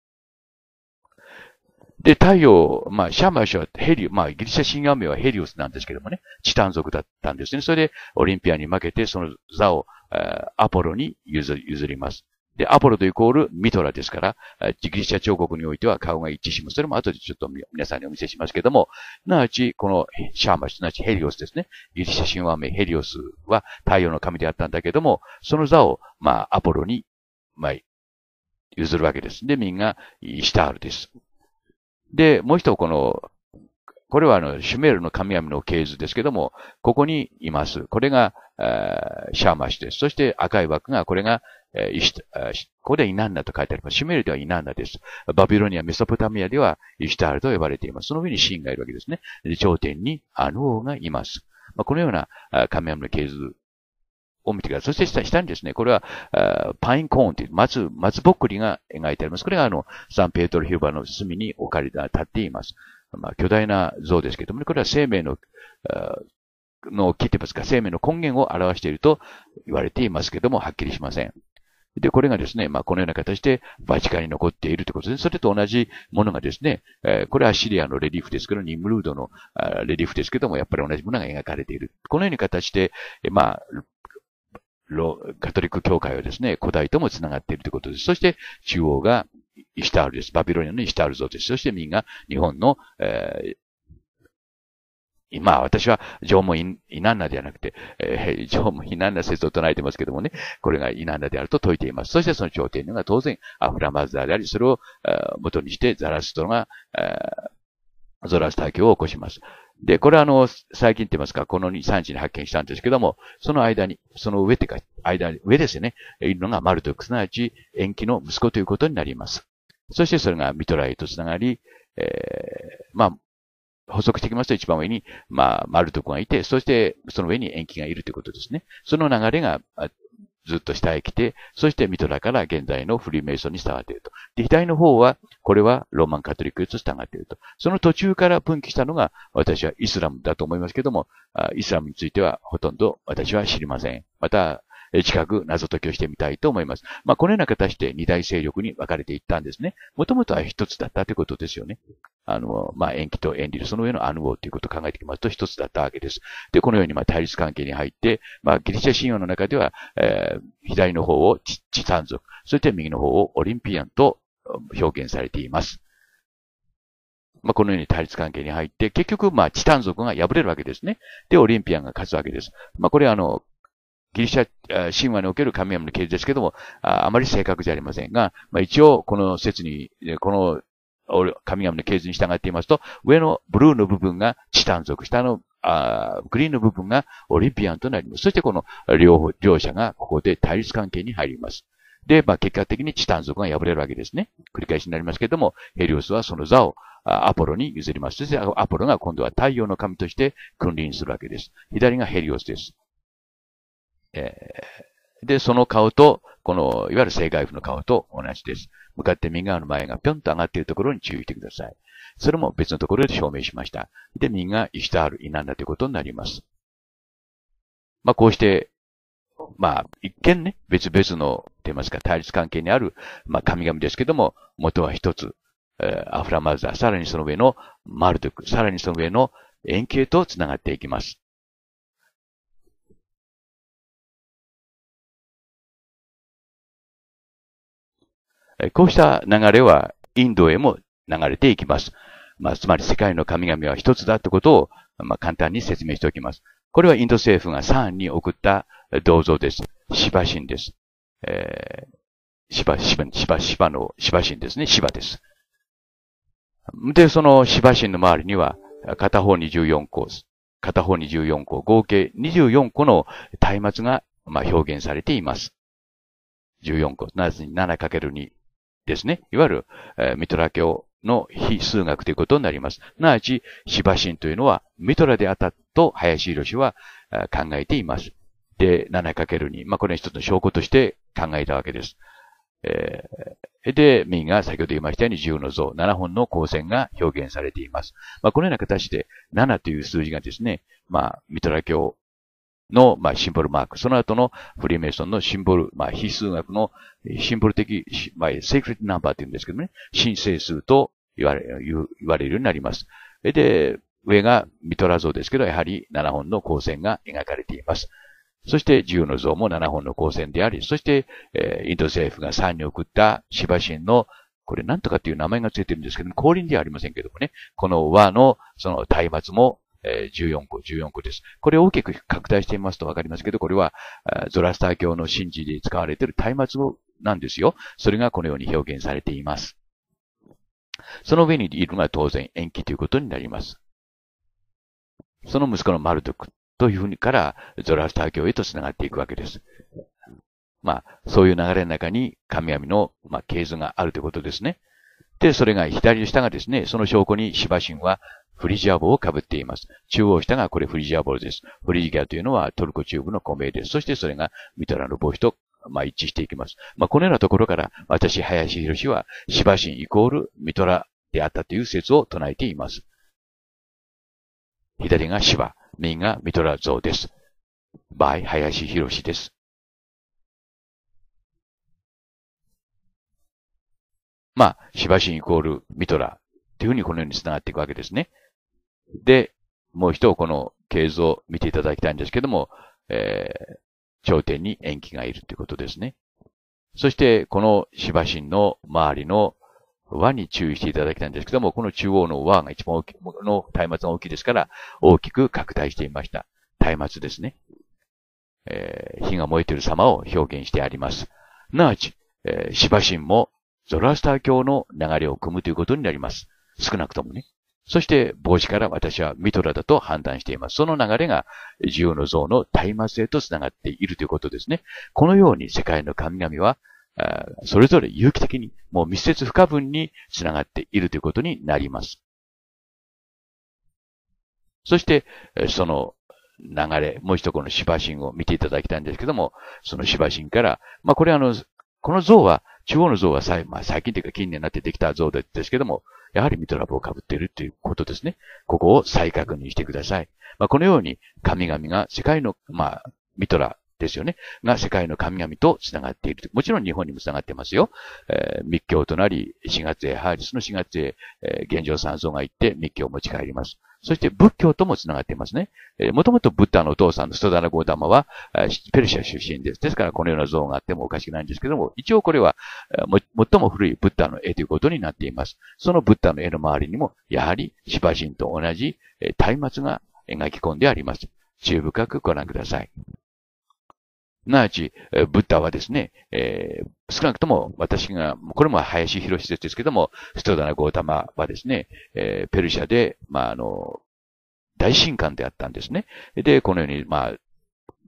で、太陽、シャーマシュはヘリオ、ギリシャ神話名はヘリオスなんですけどもね、チタン族だったんですね。それでオリンピアに負けて、その座をアポロに譲ります。で、アポロとイコールミトラですから、ギリシャ彫刻においては顔が一致します。それも後でちょっと皆さんにお見せしますけども、すなわち、このシャーマシュ、すなわちヘリオスですね。ギリシャ神話名ヘリオスは太陽の神であったんだけども、その座を、アポロに、譲るわけです。で、右がイシュタールです。で、もう一度これはシュメールの神々の系図ですけども、ここにいます。これが、シャーマシュです。そして赤い枠が、これが、ここでイナンナと書いてあります。シュメールではイナンナです。バビロニア、メソポタミアではイシュタールと呼ばれています。その上に神がいるわけですね。で、頂点にアヌ王がいます。このような神々の系図を見てください。そして下にですね、これは、パインコーンという松ぼっくりが描いてあります。これがサンペートル広場の隅に置かれて立っています。巨大な像ですけども、これは生命の木といいますか、生命の根源を表していると言われていますけども、はっきりしません。で、これがですね、このような形でバチカンに残っているということです。それと同じものがですね、これはシリアのレリーフですけど、ニムルードのレリーフですけども、やっぱり同じものが描かれている。このような形で、カトリック教会はですね、古代とも繋がっているということです。そして、中央がイシュタールです。バビロニアのイシュタール像です。そして右が日本の、私は縄文イナンナではなくて、縄文イナンナ説を唱えてますけどもね、これがイナンナであると説いています。そしてその頂点が当然アフラマズダーであり、それを元にしてザラストが、ゾラスター教を起こします。で、これは最近って言いますか、この2、3日に発見したんですけども、その間に、その上ってか、上ですよね、いるのがマルトク、すなわち延期の息子ということになります。そしてそれがミトライとつながり、補足していきますと一番上に、マルトクがいて、そしてその上に延期がいるということですね。その流れがずっと下へ来て、そしてミトラから現在のフリーメイソンに伝わっていると。で、左の方は、これはローマンカトリックと伝わっていると。その途中から分岐したのが、私はイスラムだと思いますけども、イスラムについてはほとんど私は知りません。また、近く謎解きをしてみたいと思います。このような形で二大勢力に分かれていったんですね。もともとは一つだったということですよね。延期とエンリル、その上のアヌ王ということを考えていきますと一つだったわけです。で、このように対立関係に入って、ギリシャ神話の中では、左の方をチタン族、そして右の方をオリンピアンと表現されています。このように対立関係に入って、結局、チタン族が敗れるわけですね。で、オリンピアンが勝つわけです。これギリシャ神話における神々の系図ですけども、あまり正確じゃありませんが、一応、この説に、この神々の系図に従っていますと、上のブルーの部分がチタン族、下のグリーンの部分がオリンピアンとなります。そしてこの両者がここで対立関係に入ります。 で、結果的にチタン族が敗れるわけですね。繰り返しになりますけれども、ヘリオスはその座をアポロに譲ります。そしてアポロが今度は太陽の神として君臨するわけです。左がヘリオスです。で、その顔と、いわゆる青海符の顔と同じです。向かって右側の前がぴょんと上がっているところに注意してください。それも別のところで証明しました。で、右がイシュタール、イナンダということになります。こうして、一見ね、別々の、と言いますか、対立関係にある、神々ですけども、元は一つ、アフラマザー、さらにその上のマルドゥク、さらにその上のエンキューと繋がっていきます。こうした流れはインドへも流れていきます。つまり世界の神々は一つだということを、簡単に説明しておきます。これはインド政府がサーンに送った銅像です。シバ神です。シバ神ですね。シバです。で、そのシバ神の周りには、片方に14個、合計24個の松明が、表現されています。14個、7×2 ですね。いわゆる、ミトラ教の非数学ということになります。すなわち、シバ神というのはミトラであったと林博は考えています。で、7×2、これは一つの証拠として考えたわけです。で、右が先ほど言いましたように10の像、7本の光線が表現されています。このような形で7という数字がですね、ミトラ教の、シンボルマーク、その後のフリーメイソンのシンボル、非数学のシンボル的、セークレットナンバーって言うんですけどね、神聖数と言われるようになります。で、上がミトラ像ですけど、やはり7本の光線が描かれています。そして、10の像も7本の光線であり、そして、インド政府がサーンに送ったシバ神の、これ何とかっていう名前がついてるんですけども、降臨ではありませんけどもね、この輪の、その松明も、14個です。これを大きく拡大してみますとわかりますけど、これは、ゾラスター教の神事で使われている松明なんですよ。それがこのように表現されています。その上にいるのが当然延期ということになります。その息子のマルドクというふうにからゾラスター教へと繋がっていくわけです。そういう流れの中に神々の、系図があるということですね。で、それが左下がですね、その証拠にシバ神はフリジア帽をかぶっています。中央下がこれフリジア帽です。フリジアというのはトルコ中部の古名です。そしてそれがミトラの帽子と、一致していきます。このようなところから私、林博はシバ神イコールミトラであったという説を唱えています。左がシバ、右がミトラ像です。by 林博です。シバ神イコールミトラというふうにこのように繋がっていくわけですね。で、もう一度この系図を見ていただきたいんですけども、頂点に延期がいるということですね。そして、このシバ神の周りの輪に注意していただきたいんですけども、この中央の輪が一番大きい、の松明が大きいですから、大きく拡大していました。松明ですね。火が燃えている様を表現してあります。すなわち、シバ神もゾロアスター教の流れを組むということになります。少なくともね。そして、帽子から私はミトラだと判断しています。その流れが、10の像の松明へと繋がっているということですね。このように世界の神々は、それぞれ有機的に、もう密接不可分に繋がっているということになります。そして、その流れ、もう一度このシバ神を見ていただきたいんですけども、そのシバ神から、これこの像は、中央の像は最近というか近年になってできた像ですけども、やはりミトラブを被っているということですね。ここを再確認してください。このように神々が世界の、ミトラですよね。が世界の神々と繋がっている。もちろん日本にも繋がってますよ。密教となり、4月へ入り、その4月へ、現状三像が行って密教を持ち帰ります。そして仏教とも繋がっていますね。もともとブッダのお父さんのストダナゴーダマはペルシャ出身です。ですからこのような像があってもおかしくないんですけども、一応これは最も古いブッダの絵ということになっています。そのブッダの絵の周りにもやはりシバ神と同じ松明が描き込んであります。注意深くご覧ください。すなわち、ブッダはですね、少なくとも私が、これも林博説ですけども、ストダナゴータマはですね、ペルシャで、大神官であったんですね。で、このように、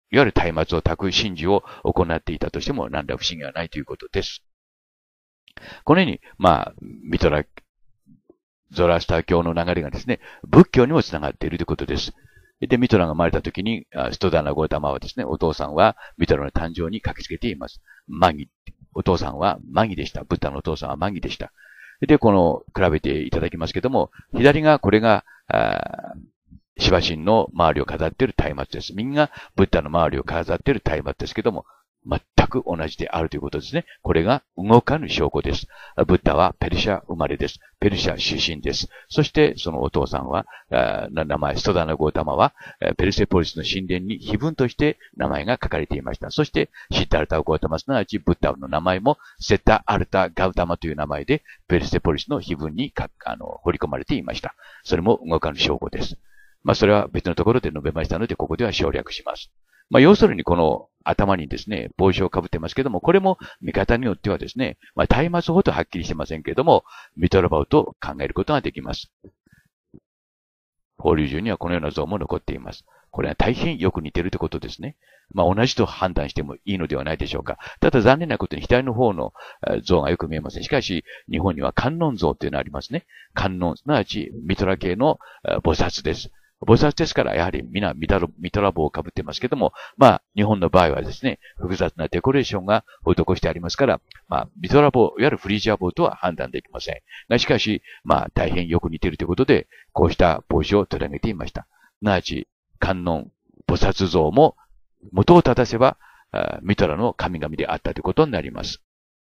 いわゆる松明を焚く神事を行っていたとしても何ら不思議はないということです。このように、ミトラ、ゾラスター教の流れがですね、仏教にもつながっているということです。で、ミトラが生まれた時に、ストダナ・ゴータマはですね、お父さんはミトラの誕生に駆けつけています。お父さんはマギでした。ブッダのお父さんはマギでした。で、比べていただきますけども、左が、これが、シバ神の周りを飾っている松明です。右がブッダの周りを飾っている松明ですけども、全く同じであるということですね。これが動かぬ証拠です。ブッダはペルシャ生まれです。ペルシャ出身です。そしてそのお父さんは、名前、ストダナ・ゴータマは、ペルセポリスの神殿に碑文として名前が書かれていました。そしてシッダルタ・ゴータマ、すなわちブッダの名前もセッタ・アルタ・ガウタマという名前でペルセポリスの碑文に彫り込まれていました。それも動かぬ証拠です。それは別のところで述べましたので、ここでは省略します。要するにこの頭にですね、帽子をかぶってますけども、これも見方によってはですね、松明ほどはっきりしてませんけれども、ミトラバオと考えることができます。法隆寺にはこのような像も残っています。これは大変よく似ているということですね。同じと判断してもいいのではないでしょうか。ただ残念なことに左の方の像がよく見えません。しかし、日本には観音像というのがありますね。観音、すなわちミトラ系の菩薩です。菩薩ですから、やはり皆ミトラ帽をかぶってますけども、日本の場合はですね、複雑なデコレーションが施してありますから、ミトラ帽、いわゆるフリージア帽とは判断できません。が、しかし、大変よく似ているということで、こうした帽子を取り上げていました。すなわち、観音、菩薩像も、元を正せば、ミトラの神々であったということになります。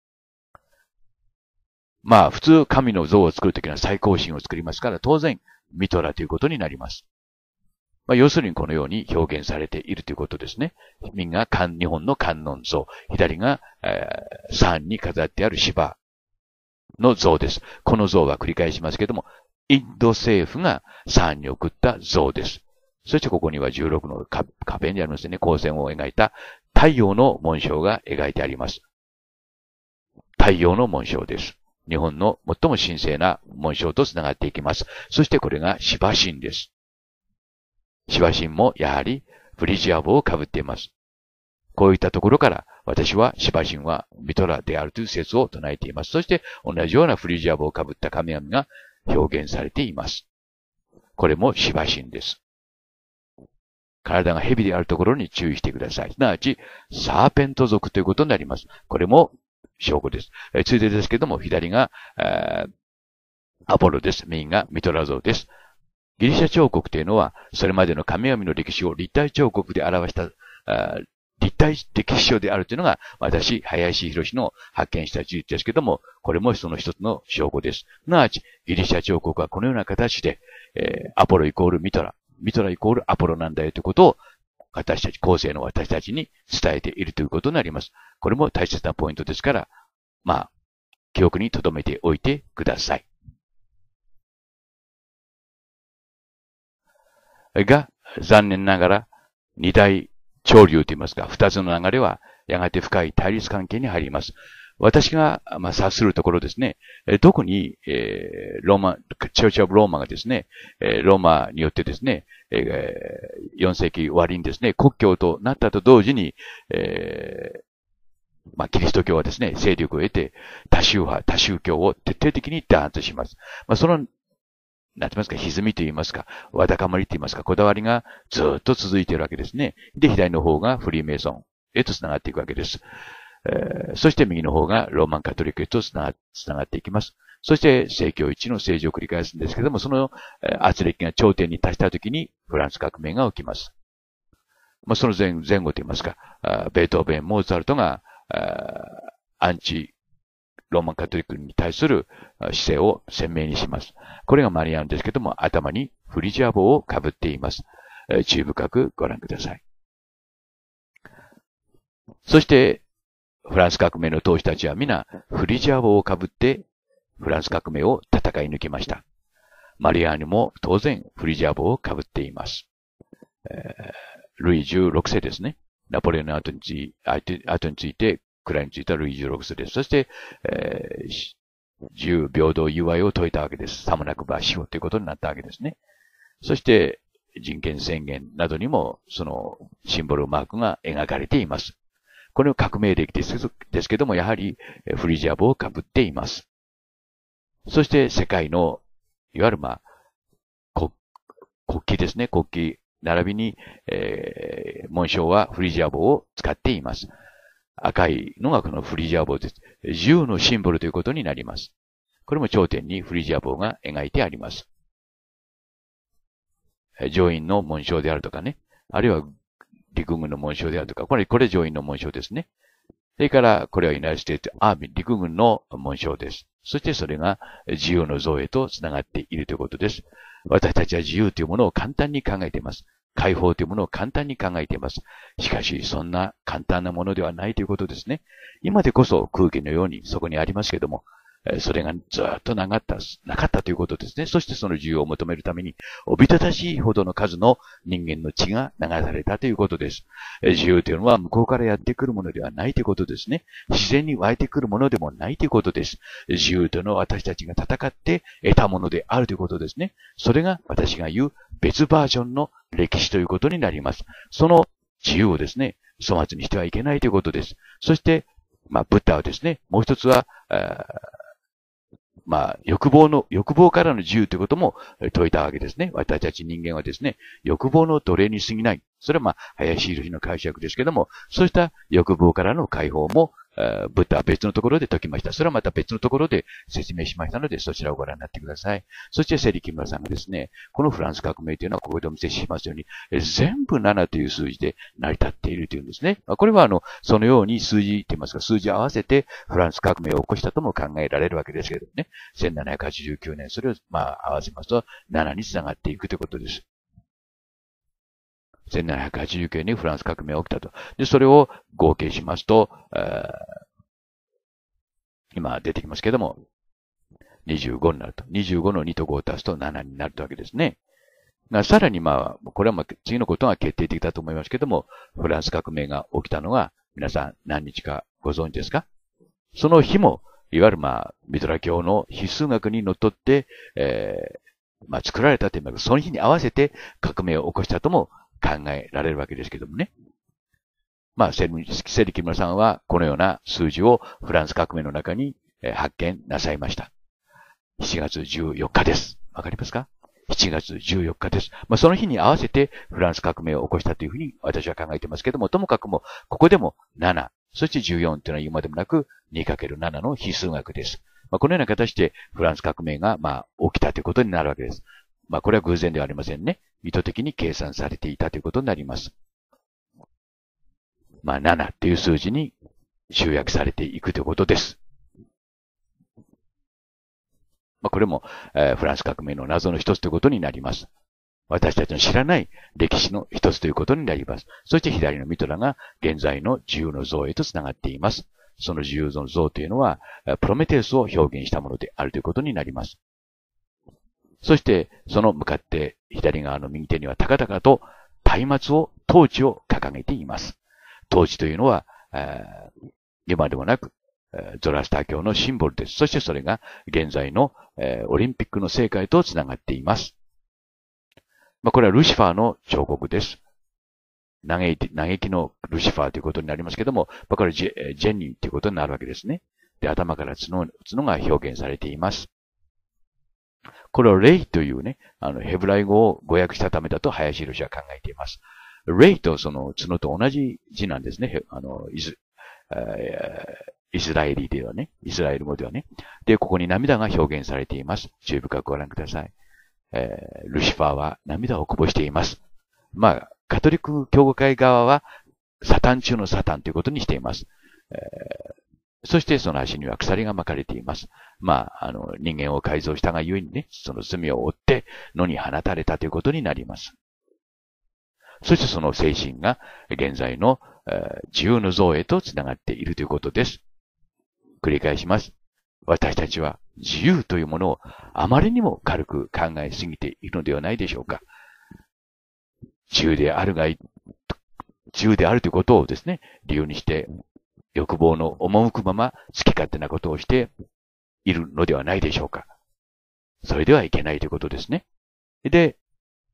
普通、神の像を作るときには最高神を作りますから、当然、ミトラということになります。要するにこのように表現されているということですね。右が日本の観音像、左が、山に飾ってある芝の像です。この像は繰り返しますけども、インド政府が山に送った像です。そしてここには16の壁にありますね、光線を描いた太陽の紋章が描いてあります。太陽の紋章です。日本の最も神聖な紋章とつながっていきます。そしてこれがシバ神です。シバ神もやはりフリジア帽をかぶっています。こういったところから私はシバ神はミトラであるという説を唱えています。そして同じようなフリジア帽をかぶった神々が表現されています。これもシバ神です。体が蛇であるところに注意してください。すなわちサーペント族ということになります。これも証拠です。ついでですけども、左がアポロです。右がミトラ像です。ギリシャ彫刻というのは、それまでの神々の歴史を立体彫刻で表した立体歴史書であるというのが、私、林博の発見した事実ですけども、これもその一つの証拠です。すなわち、ギリシャ彫刻はこのような形で、アポロイコールミトラ、ミトライコールアポロなんだよということを、私たち、後世の私たちに伝えているということになります。これも大切なポイントですから、記憶に留めておいてください。が、残念ながら、二大潮流といいますか、二つの流れは、やがて深い対立関係に入ります。私が、察するところですね、特に、チェルチ・オブ・ローマがですね、ローマによってですね、4世紀終わりにですね、国教となったと同時に、キリスト教はですね、勢力を得て、多宗派、多宗教を徹底的に弾圧します。その、なんて言いますか、歪みと言いますか、わだかまりと言いますか、こだわりがずっと続いているわけですね。で、左の方がフリーメイソンへと繋がっていくわけです。そして右の方がローマンカトリックへと繋がっていきます。そして聖教一の政治を繰り返すんですけども、その圧力が頂点に達したときにフランス革命が起きます。その前後と言いますか、ベートーベン、モーツァルトがアンチローマンカトリックに対する姿勢を鮮明にします。これがマリアンですけども、頭にフリジア帽をかぶっています。注意深くご覧ください。そして、フランス革命の闘士たちは皆、フリジア帽をかぶって、フランス革命を戦い抜きました。マリアーニュも当然、フリジア帽をかぶっています。ルイ16世ですね。ナポレオンの後について、位についたルイ16世です。そして、自由、平等、友愛を説いたわけです。さもなくば死をということになったわけですね。そして、 人権宣言などにも、そのシンボルマークが描かれています。これは革命歴ですけども、やはりフリージャブを被っています。そして世界の、いわゆる国旗ですね。国旗、並びに、紋章はフリージャブを使っています。赤いのがこのフリージャブです。自由のシンボルということになります。これも頂点にフリージャブが描いてあります。上院の紋章であるとかね。あるいは陸軍の紋章であるとか。これ上院の紋章ですね。それから、これはユナイテッド・ステーツ・アーミー、陸軍の紋章です。そしてそれが自由の像へとつながっているということです。私たちは自由というものを簡単に考えています。解放というものを簡単に考えています。しかし、そんな簡単なものではないということですね。今でこそ空気のようにそこにありますけれども、それがずっとなかったということですね。そしてその自由を求めるために、おびただしいほどの数の人間の血が流されたということです。自由というのは向こうからやってくるものではないということですね。自然に湧いてくるものでもないということです。自由というのは私たちが戦って得たものであるということですね。それが私が言う別バージョンの歴史ということになります。その自由をですね、粗末にしてはいけないということです。そして、ブッダはですね、もう一つは、欲望からの自由ということも説いたわけですね。私たち人間はですね、欲望の奴隷に過ぎない。それは林博の解釈ですけども、そうした欲望からの解放も、ブッダは別のところで説きました。それはまた別のところで説明しましたので、そちらをご覧になってください。そしてセリ木村さんがですね、このフランス革命というのはここでお見せしますように、全部7という数字で成り立っているというんですね。これはそのように数字と言いますか、数字を合わせてフランス革命を起こしたとも考えられるわけですけどね。1789年、それを合わせますと7につながっていくということです。1789年にフランス革命が起きたと。で、それを合計しますと、今出てきますけども、25になると。25の2と5を足すと7になるわけですね。さらにこれは次のことが決定的だと思いますけども、フランス革命が起きたのが、皆さん何日かご存知ですか？その日も、いわゆるミトラ教の必数学にのっとって、作られたというその日に合わせて革命を起こしたとも考えられるわけですけどもね。セリ木村さんはこのような数字をフランス革命の中に発見なさいました。7月14日です。わかりますか？ 7 月14日です。その日に合わせてフランス革命を起こしたというふうに私は考えていますけども、ともかくも、ここでも7、そして14というのは言うまでもなく 2×7 の比数学です。このような形でフランス革命が起きたということになるわけです。これは偶然ではありませんね。意図的に計算されていたということになります。7という数字に集約されていくということです。これも、フランス革命の謎の一つということになります。私たちの知らない歴史の一つということになります。そして左のミトラが現在の自由の像へとつながっています。その自由の像というのは、プロメテウスを表現したものであるということになります。そして、その向かって左側の右手には高々と松明を、トーチを掲げています。トーチというのは、今でもなく、ゾラスター教のシンボルです。そしてそれが現在の、オリンピックの聖火へとつながっています。これはルシファーの彫刻です。嘆きのルシファーということになりますけども、これはジェニーということになるわけですね。で、頭から角が表現されています。これをレイというね、ヘブライ語を語訳したためだと林博士は考えています。レイとその角と同じ字なんですね。イスラエル語ではね。で、ここに涙が表現されています。注意深くご覧ください。ルシファーは涙をこぼしています。カトリック教会側はサタン中のサタンということにしています。そしてその足には鎖が巻かれています。人間を改造したがゆえにね、その罪を負って野に放たれたということになります。そしてその精神が現在の自由の像へとつながっているということです。繰り返します。私たちは自由というものをあまりにも軽く考えすぎているのではないでしょうか。自由であるということをですね、理由にして欲望の赴くまま好き勝手なことをしているのではないでしょうか。それではいけないということですね。で、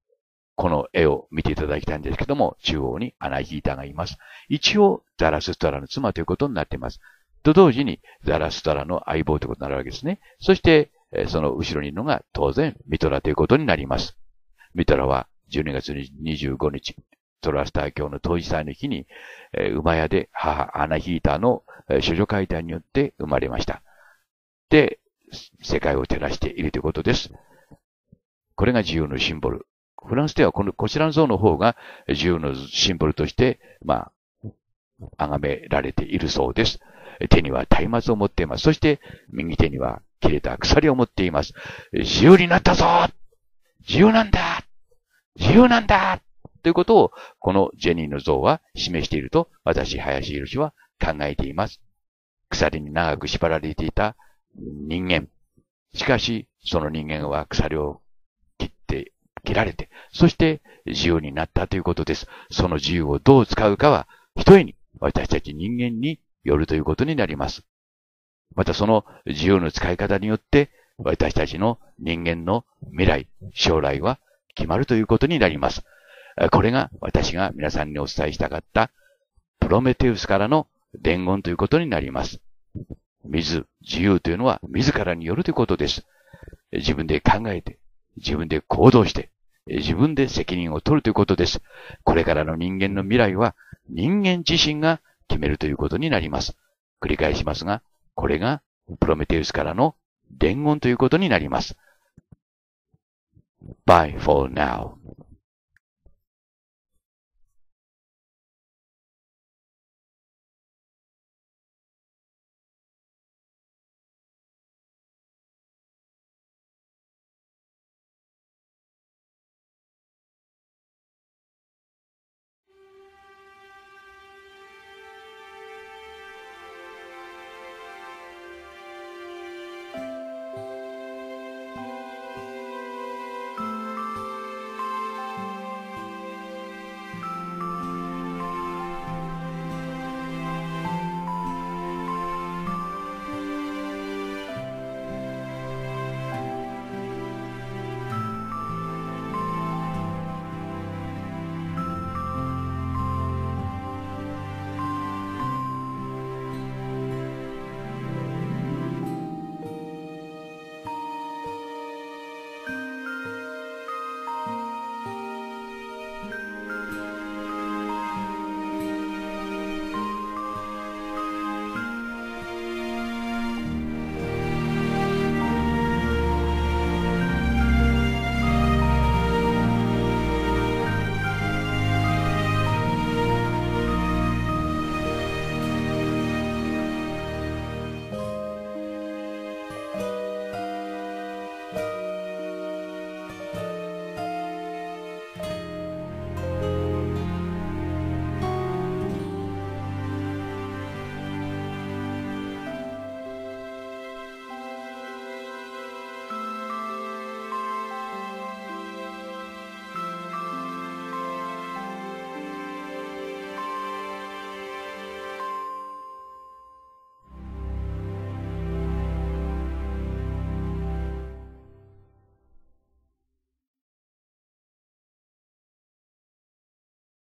この絵を見ていただきたいんですけども、中央にアナヒータがいます。一応、ザラストラの妻ということになっています。と同時に、ザラストラの相棒ということになるわけですね。そして、その後ろにいるのが当然、ミトラということになります。ミトラは12月25日、ゾロアスター教の当事祭の日に、馬屋で母アナヒータの処女解体によって生まれました。で、世界を照らしているということです。これが自由のシンボル。フランスではこちらの像の方が自由のシンボルとして、崇められているそうです。手には松明を持っています。そして、右手には切れた鎖を持っています。自由になったぞ！自由なんだ！自由なんだ！ということを、このジェニーの像は示していると、私、林博は考えています。鎖に長く縛られていた人間。しかし、その人間は鎖を切られて、そして自由になったということです。その自由をどう使うかは、ひとえに私たち人間によるということになります。またその自由の使い方によって、私たちの人間の未来、将来は決まるということになります。これが私が皆さんにお伝えしたかった、プロメテウスからの伝言ということになります。自由というのは自らによるということです。自分で考えて、自分で行動して、自分で責任を取るということです。これからの人間の未来は人間自身が決めるということになります。繰り返しますが、これがプロメテウスからの伝言ということになります。Bye for now.